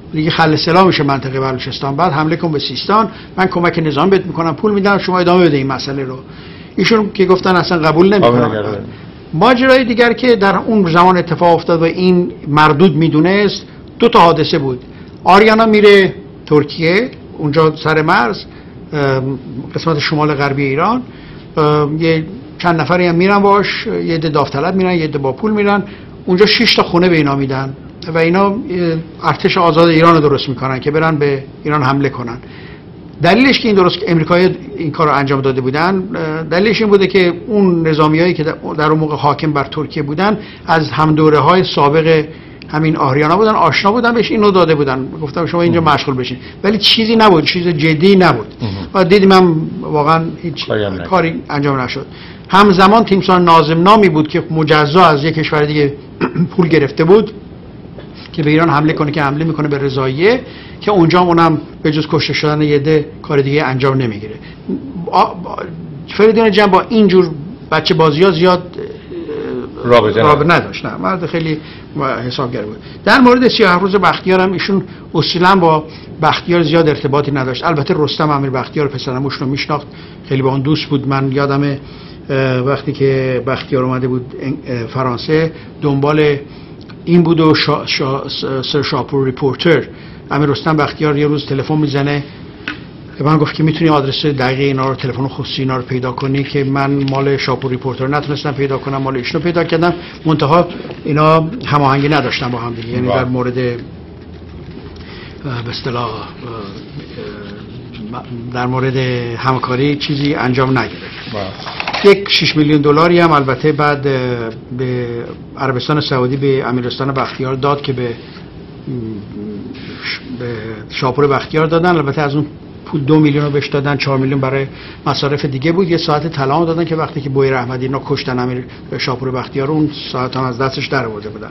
دیگه خل سلا میشه منطقه بلوچستان، بعد حمله کن به سیستان، من کمک نظامی بهت میکنم، پول میدم، شما ادامه بده این مسئله رو. ایشون که گفتن اصلا قبول نمیکنن. ماجرای دیگر که در اون زمان اتفاق افتاد و این مردود میدونست، دو تا حادثه بود. آریانا میره ترکیه، اونجا سر مرز قسمت شمال غربی ایران، یه چند نفری هم میرن باش، یه عده داوطلب میرن، یه عده با پول میرن اونجا. 6 تا خونه به اینا میدن و اینا ارتش آزاد ایران رو درست میکنن که برن به ایران حمله کنن. دلیلش که این درست امریکایی این کار رو انجام داده بودن، دلیلش این بوده که اون نظامیایی که در اون موقع حاکم بر ترکیه بودن از همدوره‌های سابق همین آریانا بودن، آشنا بودن بهش، اینو داده بودن، گفتم شما اینجا مشغول بشین، ولی چیزی نبود، چیز جدی نبود و دیدیم هم واقعا هیچ کاری انجام نشد. همزمان تیمسار ناظم نامی بود که مجزا از یک کشور دیگه پول گرفته بود که به ایران حمله کنه، که حمله میکنه به رضاییه، که اونجا اونم به جز کشته شدن یه عده کار دیگه انجام نمیگیره. فریدون جمع با اینجور بچه بازی‌ها زیاد رابطه نداشت، نه مرد خیلی حسابگر بود. در مورد 37 روز بختیار هم ایشون اصولا با بختیار زیاد ارتباطی نداشت. البته رستم امیر بختیار پسرعموش رو میشناخت، خیلی با اون دوست بود. من یادمه وقتی که بختیار اومده بود فرانسه، دنبال این بود و سر شاپور ریپورتر امیر رستم بختیار یه روز تلفن میزنه به من، گفت که میتونی آدرس دقیق اینا رو، تلفن خصوصی اینا رو پیدا کنی، که من مال شاپور ریپورتر نتونستم پیدا کنم، مال ایشونو پیدا کردم، منتها اینا هماهنگی نداشتن با هم دیگه، یعنی در مورد به اصطلاح در مورد همکاری چیزی انجام نگرفت. یک 6 میلیون دلاری هم البته بعد به عربستان سعودی به امیرستان بختیار داد که به شاپور بختیار دادن. البته از اون پول 2 میلیون رو بهش دادن، 4 میلیون برای مصارف دیگه بود. یه ساعت طلا دادن که وقتی که بویر احمدی اینا کشتن امیر شاپور بختیار، اون ساعت هم از دستش در آورده بودن.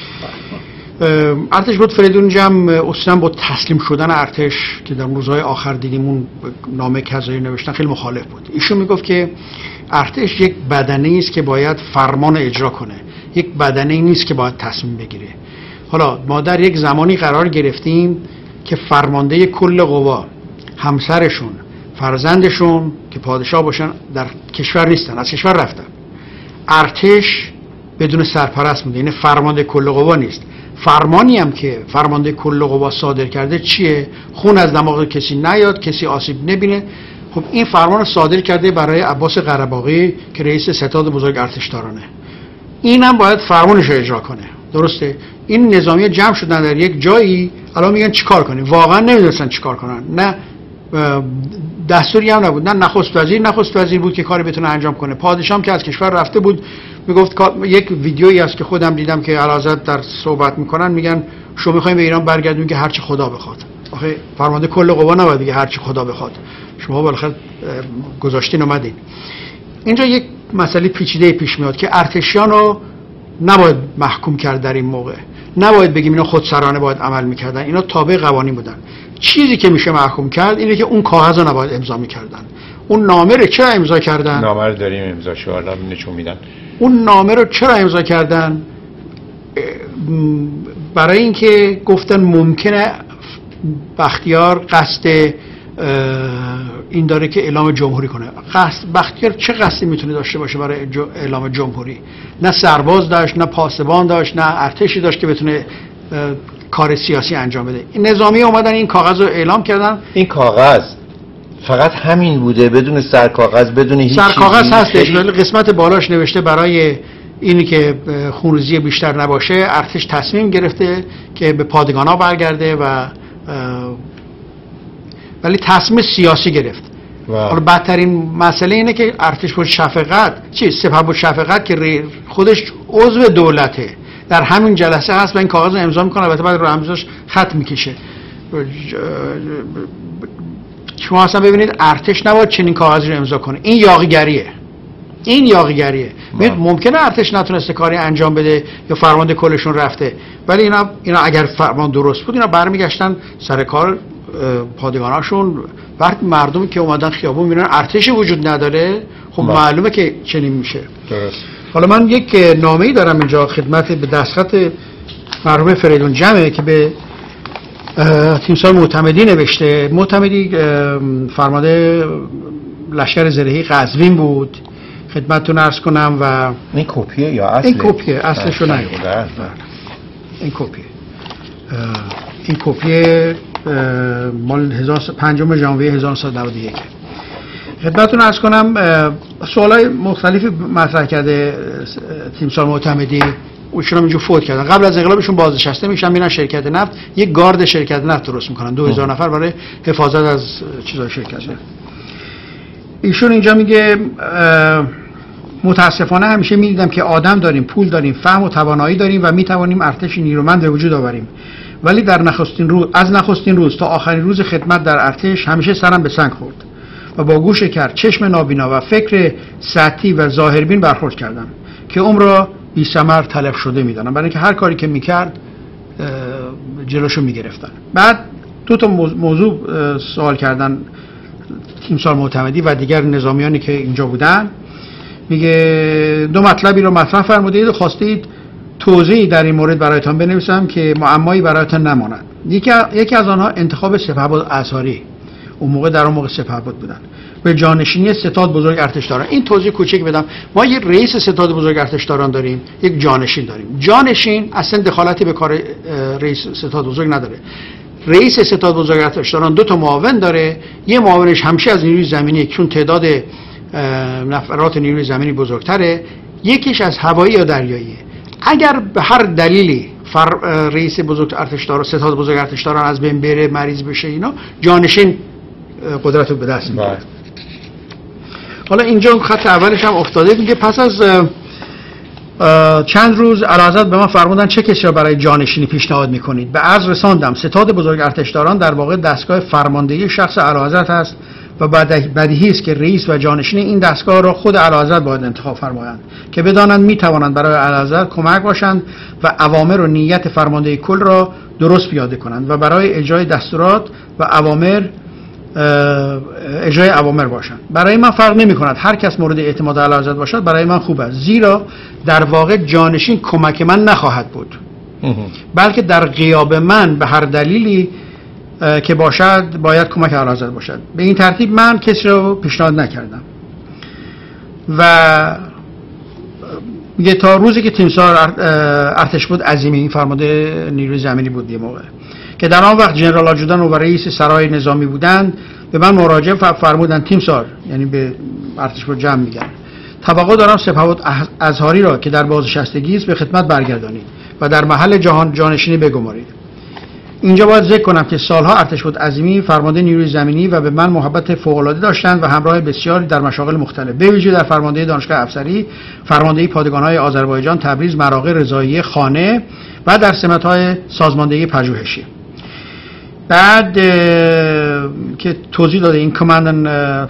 ارتش بود فریدون جمع اصلا با تسلیم شدن ارتش که در روزهای آخر دیدیم اون نامه کذایی نوشتن خیلی مخالف بود. ایشون میگفت که ارتش یک بدنه است که باید فرمان اجرا کنه، یک بدنه نیست که باید تصمیم بگیره. حالا ما در یک زمانی قرار گرفتیم که فرمانده کل قوا، همسرشون، فرزندشون که پادشاه باشن در کشور نیستن، از کشور رفتن. ارتش بدون سرپرست مونده، یعنی فرمانده کل قوا نیست. فرمانی هم که فرمانده کل قوا صادر کرده چیه؟ خون از دماغ کسی نیاد، کسی آسیب نبینه. خب این فرمان صادر کرده برای عباس قره‌باغی که رئیس ستاد بزرگ ارتشدارانه. اینم باید فرمانش رو اجرا کنه. درسته؟ این نظامی جمع شدن در یک جایی، الان میگن چیکار کنیم؟ واقعا نمیدونستن چیکار کنن. نه دستوری هم نبود، نه نخست وزیر بود که کاری بتونه انجام کنه. پادشاه که از کشور رفته بود میگفت، یک ویدیویی هست که خودم دیدم که اعلیحضرت در صحبت میکنن، میگن شما میخوایم به ایران برگردون که هر چی خدا بخواد. آخه فرمانده کل قوا نباید بگه هر چی خدا بخواد. شما بالاخره گذاشتین اومدین. اینجا یک مسئله پیچیده پیش میاد که ارتشیان رو نباید محکوم کرد در این موقع. نباید بگیم اینا خودسرانه باید عمل میکردن، اینا تابع قوانین بودن. چیزی که میشه محکوم کرد اینه که اون کاغذ رو نباید امضا میکردن. اون نامه رو چرا امضا کردن؟ نامه رو داریم امضاشو حالا نشون میدن. اون نامه رو چرا امضا کردن؟ برای اینکه گفتن ممکنه بختیار قصد این داره که اعلام جمهوری کنه. بختیار چه قصدی میتونه داشته باشه برای اعلام جمهوری؟ نه سرباز داشت، نه پاسبان داشت، نه ارتشی داشت که بتونه کار سیاسی انجام بده. این نظامی اومدن این کاغذ رو اعلام کردن. این کاغذ فقط همین بوده، بدون سرکاغذ، بدون هیچ چیزی. سرکاغذ هستش، ولی قسمت بالاش نوشته برای اینی که خونریزی بیشتر نباشه ارتش تصمیم گرفته که به پادگانا برگرده و ولی تصمیم سیاسی گرفت. حالا بدترین مسئله اینه که ارتش بود شفقت، سپاه بود شفقت که خودش عضو دولته، در همین جلسه هست و این کاغذ رو امضا میکنه، البته بعد رو امضاش خط میکشه. شما اصلا ببینید ارتش نباید چنین کاغذی رو امضا کنه. این یاغیگریه. ممکنه ارتش نتونسته کاری انجام بده یا فرمانده کلشون رفته، ولی اینا اگر فرمان درست بود اینا برمیگشتن سر کار پادگاناشون. وقتی مردمی که اومدن خیابون میبینن ارتشی وجود نداره، خب معلومه که چنین میشه. درست. حالا من یک نامه‌ای دارم اینجا خدمت به دستخط مرحوم فریدون جمعه که به تیمسار معتمدی نوشته. معتمدی فرمانده لشکر زرهی قزوین بود خدمتتون عرض کنم. و این کپیه یا اصله؟ این کپیه، اصلشو نیوردم. این کپیه، این کپیه مال 5 ژانویه 1991. خدمتتون عرض کنم سوالای مختلفی مطرح کرده تیمسار معتمدی. ایشون هم اینجا فوت کردن. قبل از انقلابشون بازنشسته میشن، میرن شرکت نفت، یک گارد شرکت نفت درست میکنن 2000 نفر برای حفاظت از چیزای شرکت نفت. ایشون اینجا میگه متاسفانه همیشه میدیدم که آدم داریم، پول داریم، فهم و توانایی داریم و میتوانیم ارتش نیرومند به وجود آوریم، ولی در نخستین روز تا آخرین روز خدمت در ارتش همیشه سرم به سنگ خورد و با گوش کر، چشم نابینا و فکر سطحی و ظاهربین برخورد کردم که عمر را بی ثمر تلف شده میدانم، برای اینکه هر کاری که میکرد جلوشو میگرفتن. بعد دو تا موضوع سوال کردن تیمسار معتمدی و دیگر نظامیانی که اینجا بودن. میگه دو مطلبی رو مطرح فرمودید، خواستید توضیحی در این مورد برایتان بنویسم که معمایی برایتان نماند. یکی از آنها انتخاب سپهبد اصحاری، اون موقع در اون موقع سپهبد بودن، به جانشینی ستاد بزرگ ارتشداران. این توضیح کوچک بدم، ما یک رئیس ستاد بزرگ ارتشداران داریم، یک جانشین داریم. جانشین اصلا دخالتی به کار رئیس ستاد بزرگ نداره. رئیس ستاد بزرگ ارتشداران 2 تا معاون داره، یه معاونش همیشه از نیروی زمینی چون تعداد نفرات نیروی زمینی بزرگتره، یکیش از هوایی یا دریاییه. اگر به هر دلیلی رئیس بزرگ ارتشداران ستاد بزرگ ارتشداران از بین بره، مریض بشه، اینا جانشین قدرت رو به دست میاره. حالا اینجا خط اولش هم افتاده. میگه پس از چند روز اعلیحضرت به من فرمودن چه کسی را برای جانشینی پیشنهاد میکنید. به عرض رساندم ستاد بزرگ ارتشداران در واقع دستگاه فرماندهی شخص اعلیحضرت است و بدیهی است که رئیس و جانشین این دستگاه را خود اعلیحضرت باید انتخاب فرمایند که بدانند میتوانند برای اعلیحضرت کمک باشند و اوامر و نیت فرماندهی کل را درست پیاده کنند و برای اجرای دستورات و اجرای اوامر باشند. برای من فرق نمی کند هر کس مورد اعتماد اعلیحضرت باشد، برای من خوب است، زیرا در واقع جانشین کمک من نخواهد بود، بلکه در غیاب من به هر دلیلی که باشد باید کمک اعلیحضرت باشد. به این ترتیب من کسی رو پیشنهاد نکردم و میگه تا روزی که تیمسار ارتشبد عظیمی فرمانده نیروی زمینی بود یه موقع که در آن وقت ژنرال آجودان و رئیس سرای نظامی بودند، به من مراجعه فرمودند تیمسار، یعنی به ارتشبد جمع میگن، توقع دارم سپهبد اصحاری را که در بازنشستگی است به خدمت برگردانید و در محل جانشینی بگمارید. اینجا باید ذکر کنم که سالها ارتشبد عظیمی فرمانده نیروی زمینی و به من محبت فوق‌العاده داشتند و همراه بسیاری در مشاغل مختلف، به ویژه در فرماندهی دانشگاه افسری، فرماندهی پادگان‌های آذربایجان، تبریز، مراغه، رضاییه، خانه و در سمت‌های سازماندهی پژوهشی. بعد که توضیح داده این کماندن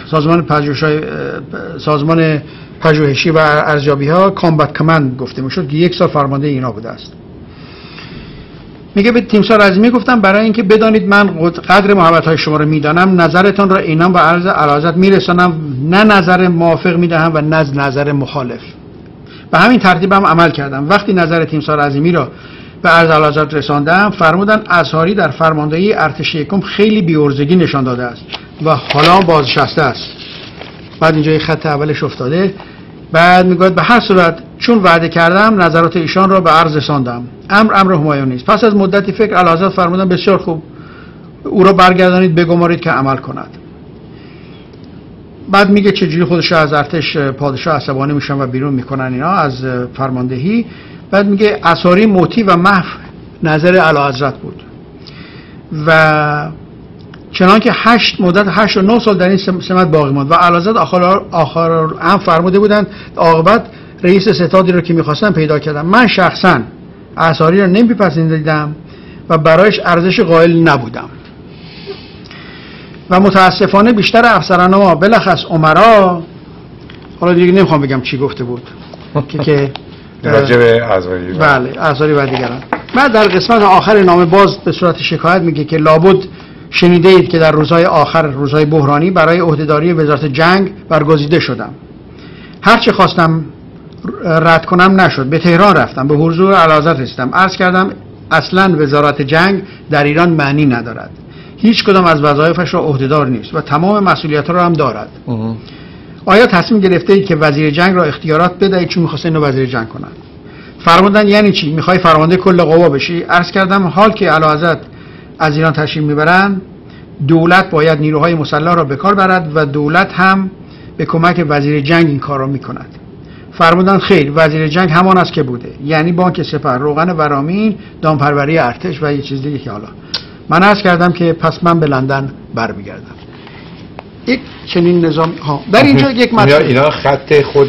سازمان پژوهشی و ارزیابی‌ها کامبت کماند گفته میشد که 1 سال فرمانده اینا بوده است. میگه به تیمسار عظیمی گفتم برای اینکه بدانید من قدر محبت‌های شما رو میدانم، نظرتان را اینم به عرض اعلیحضرت میرسانم، نه نظر موافق میدهم و نه نظر مخالف. به همین ترتیب هم عمل کردم. وقتی نظر تیمسار عظیمی را به عرض اعلیحضرت رساندم، فرمودن اصحاری در فرماندهی ارتش یکم خیلی بی‌عرضگی نشان داده است و حالا بازنشسته است. بعد اینجا یه خط اولش افتاده. بعد میگه به هر صورت چون وعده کردم نظرات ایشان را به عرض رساندم. امر همایون نیست. پس از مدتی فکر اعلیحضرت فرمودن بسیار خوب، او را برگردانید بگمارید که عمل کند. بعد میگه چجوری خودش از ارتش پادشاه عصبانی میشن و بیرون میکنن اینا از فرماندهی. بعد میگه اصحاری مطیع و محو نظر اعلیحضرت بود و چنانکه 8 و 9 سال در این سمت باقی ماند و اعلیحضرت آخر هم فرموده بودند عاقبت رئیس ستادی رو که میخواستم پیدا کردم. من شخصا اصحاری رو نمیپسندیدم و برایش ارزش قائل نبودم و متاسفانه بیشتر افسران ما بلخص عمرا، حالا دیگه نمیخوام بگم چی گفته بود که راجب اصحاری، بله اصحاری و دیگران. بعد در قسمت آخر نامه باز به صورت شکایت میگه که لابد شنیده اید که در روزهای آخر، روزهای بحرانی، برای عهدهداری وزارت جنگ برگزیده شدم. هرچه خواستم رد کنم نشد. به تهران رفتم، به حضور اعلیحضرت رسیدم، عرض کردم اصلا وزارت جنگ در ایران معنی ندارد، هیچ کدام از وظایفش را عهدهدار نیست و تمام مسئولیت‌ها را هم دارد. آیا تصمیم گرفته اید که وزیر جنگ را اختیارات بدهید چون می‌خواست اینو وزیر جنگ کنن؟ فرمودن یعنی چی؟ می‌خوای فرمانده کل قوا بشی؟ عرض کردم حال که اعلیحضرت از ایران تشریف میبرن، دولت باید نیروهای مسلح را به کار برد و دولت هم به کمک وزیر جنگ این کار را میکند. فرمودن خیر، وزیر جنگ همان است که بوده، یعنی بانک سپه، روغن ورامین، دامپروری ارتش و یه چیز دیگه که حالا من عرض کردم که پس من به لندن برمیگردم. یک چنین نظام ها در اینجا یک مطلب اینا خط خود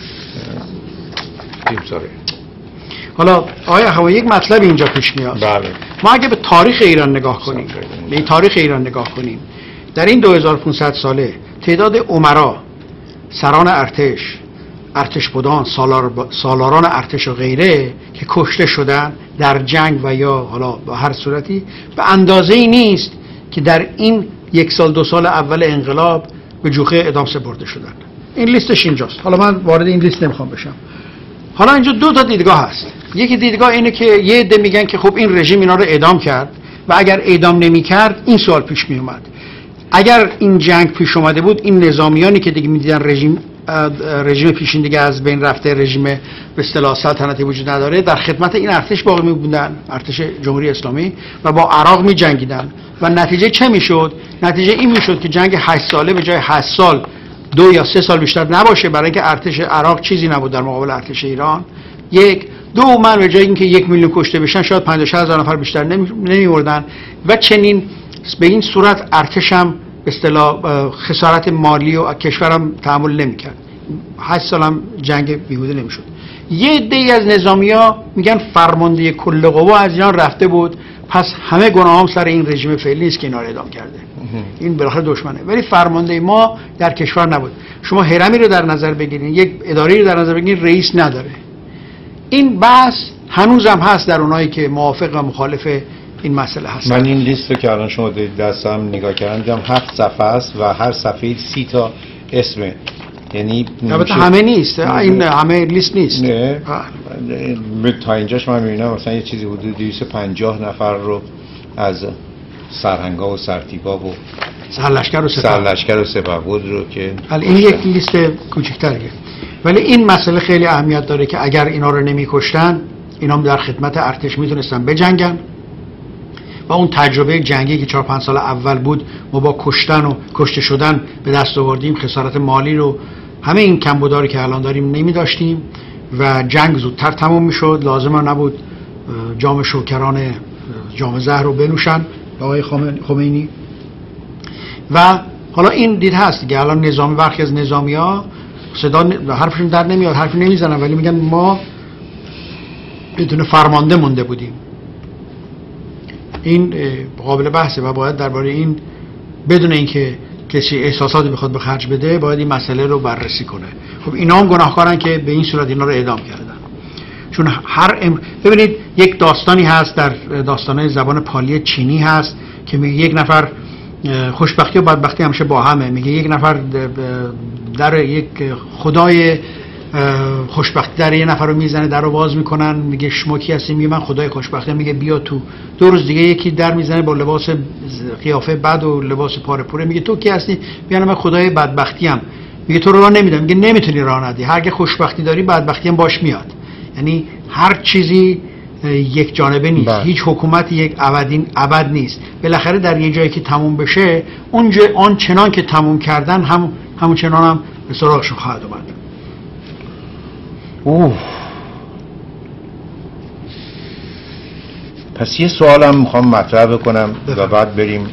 تیمساره. حالا آیا یک مطلب اینجا پیش میاد. بله. ما اگه به تاریخ ایران نگاه کنیم، به این تاریخ ایران نگاه کنیم، در این 2500 ساله تعداد امرا، سران ارتش، ارتشبدان، سالاران ارتش و غیره که کشته شدن در جنگ و یا حالا به هر صورتی به اندازه ای نیست که در این 1 سال 2 سال اول انقلاب به جوخه اعدام سپرده شدن. این لیستش اینجاست. حالا من وارد این لیست نمیخوام بشم. حالا اینجا 2 تا دیدگاه هست. یکی دیدگاه اینه که یه عده میگن که خب این رژیم اینا رو اعدام کرد و اگر اعدام نمیکرد این سوال پیش می اومد، اگر این جنگ پیش اومده بود این نظامیانی که دیگه میدیدن رژیم پیشین دیگه از بین رفته، رژیم به اصطلاح سلطنتی وجود نداره، در خدمت این ارتش باقی می‌موندن، ارتش جمهوری اسلامی، و با عراق می‌جنگیدن و نتیجه چه میشد؟ نتیجه این میشد که جنگ 8 ساله به جای 8 سال 2 یا 3 سال بیشتر نباشه، برای اینکه ارتش عراق چیزی نبود در مقابل ارتش ایران. یک دو من به جای اینکه 1 میلیون کشته بشن شاید 56,000 نفر بیشتر نمی‌مردن و چنین به این صورت ارتش هم به اصطلاح خسارت مالی و کشورم تحمل نمی‌کرد. 8 سال هم جنگ بیهوده نمی‌شد. یه عده‌ای از نظامی‌ها میگن فرمانده کل قوا از ایران رفته بود، پس همه گناهام سر این رژیم فعلی است که اینا رو اعدام کرده. این بالاخره دشمنه، ولی فرمانده ما در کشور نبود. شما هرمی رو در نظر بگیرید، یک اداره رو در نظر بگیرید، رئیس نداره. این بحث هنوزم هست در اونایی که موافق و مخالف این مسئله هست. من این لیست رو که الان شما دستم نگاه کردم دیدم 7 صفحه است و هر صفحه 30 تا اسمه، یعنی البته همه نیست، این همه لیست نیست. نه تا اینجاش من میبینم مثلا یه چیزی حدود 250 نفر رو از سرهنگا و سرتیپا و سرلشکر و سپهبد رو که این یک لیست کوچکتریه، ولی این مسئله خیلی اهمیت داره که اگر اینا رو نمی‌کشتن، اینا هم در خدمت ارتش میتونستن بجنگن و اون تجربه جنگی که 4-5 سال اول بود ما با کشتن و کشته شدن به دست آوردیم، خسارت مالی رو، همه این کمبوداری که الان داریم نمی داشتیم و جنگ زودتر تمام میشد، لازم نبود جام شوکران جام زهر رو بنوشن آقای خمینی. و حالا این دید هست دیگه، الان نظامی برخی از نظامی‌ها صدا حرفشون در نمیاد، حرفی نمیزنن، ولی میگن ما بدون فرمانده مونده بودیم. این قابل بحثه و باید درباره این بدون اینکه کسی احساساتی بخواد به خرج بده باید این مسئله رو بررسی کنه. خب اینا هم گناهکارن که به این صورت اینا رو اعدام کردن. چون ببینید یک داستانی هست در داستانهای زبان پالی چینی هست که میگه یک نفر، خوشبختی و بدبختی همیشه با همه، میگه یک نفر در یک خدای خوشبختی در یه نفر رو میزنه، در رو باز میکنن، میگه شما کی هستی؟ میگه من خدای خوشبختی. میگه بیا تو. 2 روز دیگه یکی در میزنه با لباس قیافه بد و لباس پاره پوره، میگه تو کی هستی؟ میگه من خدای بدبختی ام. میگه تو رو راه نمیدم. میگه نمیتونی راه ندی، هر که خوشبختی داری بدبختی هم باش میاد. یعنی هر چیزی یک جانبه نیست. هیچ حکومتی یک ابد نیست. بالاخره در یه جایی که تموم بشه آن چنان که تموم کردن همون چنان هم به سراغشون خواهد اومد. پس یه سوالم میخوام مطرح بکنم و بعد بریم.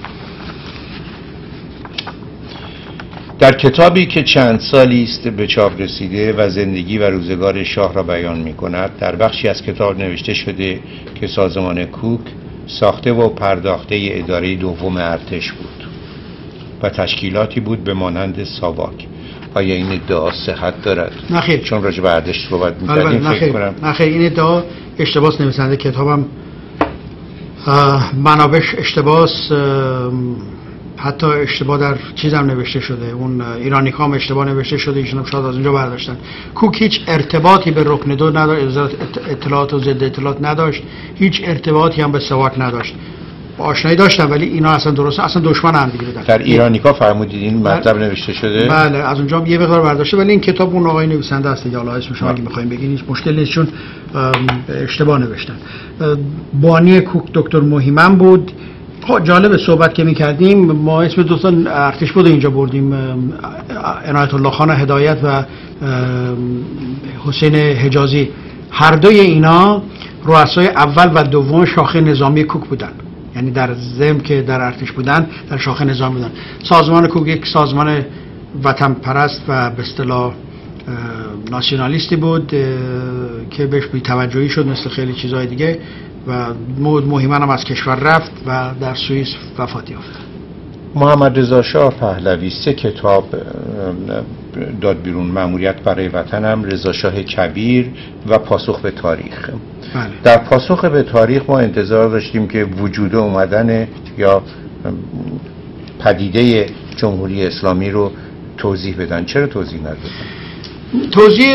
در کتابی که چند سالی است به چاپ رسیده و زندگی و روزگار شاه را بیان می‌کند، در بخشی از کتاب نوشته شده که سازمان کوک ساخته و پرداخته اداره دوم ارتش بود و تشکیلاتی بود به مانند ساواک. آیا این ادعا صحت دارد؟ نخیر. چون راجع به ارتش صحبت می‌کردیم فکر کنم. نخیر، این ادعا اشتباس. نویسنده کتابم منابعش اشتباس، حتی اشتباه در چیزم نوشته شده، اون ایرانیکا هم اشتباه نوشته شده، ایشون هم شاید از اونجا برداشتن. کوک هیچ ارتباطی به رکن 2 نداشت، وزارت اطلاعات و ضد اطلاعات نداشت، هیچ ارتباطی هم به سواک نداشت. آشنایی داشتن ولی اینا اصلا درست اصلا دشمن هم دیگه بودن. در ایرانیکا فرمودید این مطلب نوشته شده؟ بله از اونجا یه مقدار برداشته، ولی این کتاب اون آقای نویسنده است دیگه، حالا اسمش اگه بخوایم بگین هیچ مشکلی نیست چون اشتباه نوشتن. بانی کوک دکتر مهیمن بود. جالب صحبت که می‌کردیم ما اسم دوستان ارتش بود اینجا بردیم، عنایت الله خان هدایت و حسین حجازی، هر دوی اینا رؤسای اول و دوم شاخه نظامی کوک بودن، یعنی در ضمن که در ارتش بودن در شاخه نظامی بودن. سازمان کوک یک سازمان وطن پرست و به اصطلاح ناسیونالیستی بود که بهش بی‌توجهی شد مثل خیلی چیزهای دیگه و مهیمن هم از کشور رفت و در سوئیس وفات یافت. محمد رضا شاه پهلوی 3 کتاب داد بیرون، مأموریت برای وطنم، رضا شاه کبیر و پاسخ به تاریخ. بله. در پاسخ به تاریخ ما انتظار داشتیم که وجود اومدن یا پدیده جمهوری اسلامی رو توضیح بدن. چرا توضیح ندادن؟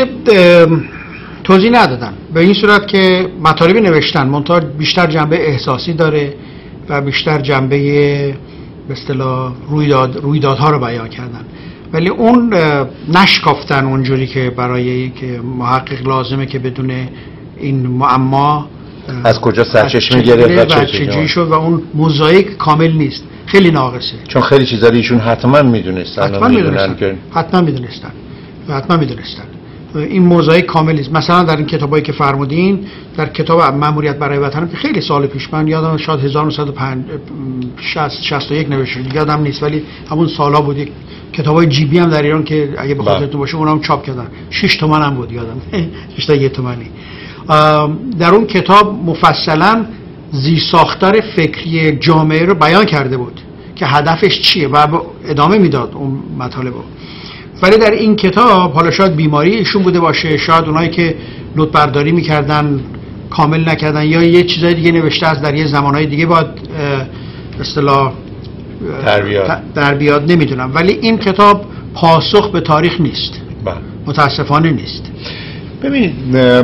توضیح ندادن به این صورت که مطالبی نوشتن منتها بیشتر جنبه احساسی داره و بیشتر جنبه به اصطلاح رویدادها رو بیان کردن، ولی اون نشکافتن اونجوری که برای که محقق لازمه که بدون این معما از کجا سرچشمه گرفت و چجوری شد و اون موزاییک کامل نیست، خیلی ناقصه. چون خیلی چیزا رو ایشون حتما میدونستن. حتما میدونستن این موزاییک کامل نیست. مثلا در این کتابایی که فرمودین، در کتاب مأموریت برای وطنم که خیلی سال پیش، من یادم شاید 1961 نوشته یادم نیست، ولی همون سالا بود. کتابای جیبی هم در ایران که اگه بخاطرتون باشه اونم چاپ کردن، 6 تومن هم بود یادم 6 تا 1 تومانی. در اون کتاب مفصلا زیرساختار فکری جامعه رو بیان کرده بود که هدفش چیه و ادامه میداد اون مطالب رو. ولی در این کتاب حالا شاید بیماری ایشون بوده باشه، شاید اونایی که نوت برداری میکردن کامل نکردن، یا یه چیزای دیگه نوشته از در یه زمانهای دیگه باید اصطلاح در بیاد نمیدونم، ولی این کتاب پاسخ به تاریخ نیست. متاسفانه نیست. ببینید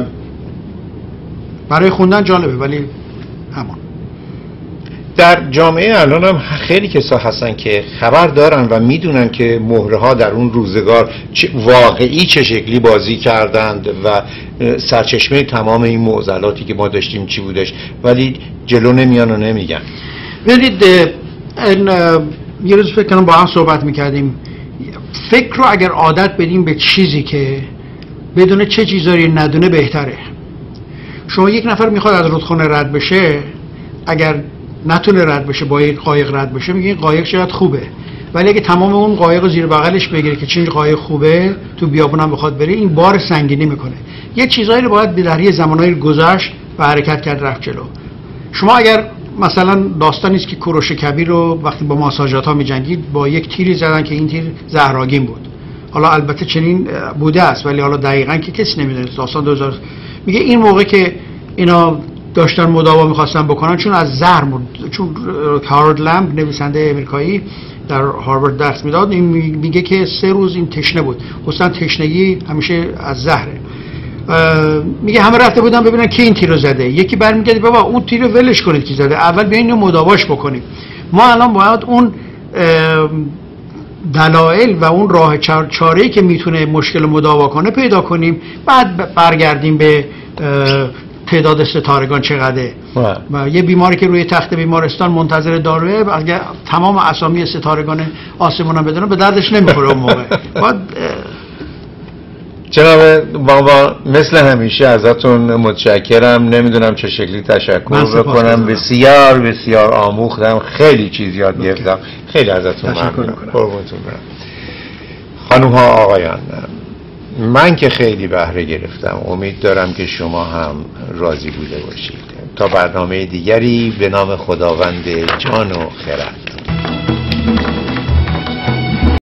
برای خوندن جالبه ولی همون. در جامعه الان هم خیلی کسا هستن که خبر دارن و میدونن که مهره ها در اون روزگار واقعی چه شکلی بازی کردند و سرچشمه تمام این معضلاتی که ما داشتیم چی بودش، ولی جلو نمیان و نمیگن. ببینید یه روز فکر کنم با هم صحبت میکردیم، فکر رو اگر عادت بدیم به چیزی که بدون چه چیزایی ندونه بهتره. شما یک نفر میخواد از رودخانه رد بشه، اگر نتونه رد بشه با یک قایق رد بشه میگه این قایق شاید خوبه، ولی اگه تمام اون قایق رو زیر بغلش بگیره که چین قایق خوبه تو بیابون هم بخواد بره، این بار سنگینی میکنه. یه چیزایی رو باید در یه زمانهای گذشت و حرکت کرد رفت جلو. شما اگر مثلا داستانی است که کوروش کبیر رو وقتی با ماساژات ها میجنگید با یک تیری زدن که این تیر زهرآگین بود. حالا البته چنین بوده است ولی حالا دقیقاً که کسی نمیدونه. داستان 2000 میگه این موقع که اینا داشتن مداوا میخواستن بکنن چون از زهر چون هارولد لمب نویسنده امریکایی در هاروارد درس میداد، این میگه که 3 روز این تشنه بود. اصلا تشنگی همیشه از زهره. میگه همه رفته بودن ببینن کی این تیر رو زده، یکی برمیگرده بابا اون تیر رو ولش کنید کی زده، اول بیاین مداواش بکنیم. ما الان باید اون دلایل و اون راه چاره‌ای که میتونه مشکل مداوا کنه پیدا کنیم، بعد برگردیم به تعداد ستارگان چقدره. و یه بیماری که روی تخت بیمارستان منتظر داروه، اگه تمام اسامی ستارگان آسمون هم بدونه به دردش نمیخوره اون موقع. جناب بابا مثل همیشه ازتون متشکرم. نمیدونم چه شکلی تشکر بکنم. بسیار بسیار آموختم، خیلی چیز یاد گرفتم. خیلی ازتون ممنونم. قربونتون برم. خانوم ها آقایان، من که خیلی بهره گرفتم. امید دارم که شما هم راضی بوده باشید. تا برنامه دیگری به نام خداوند جان و خرد.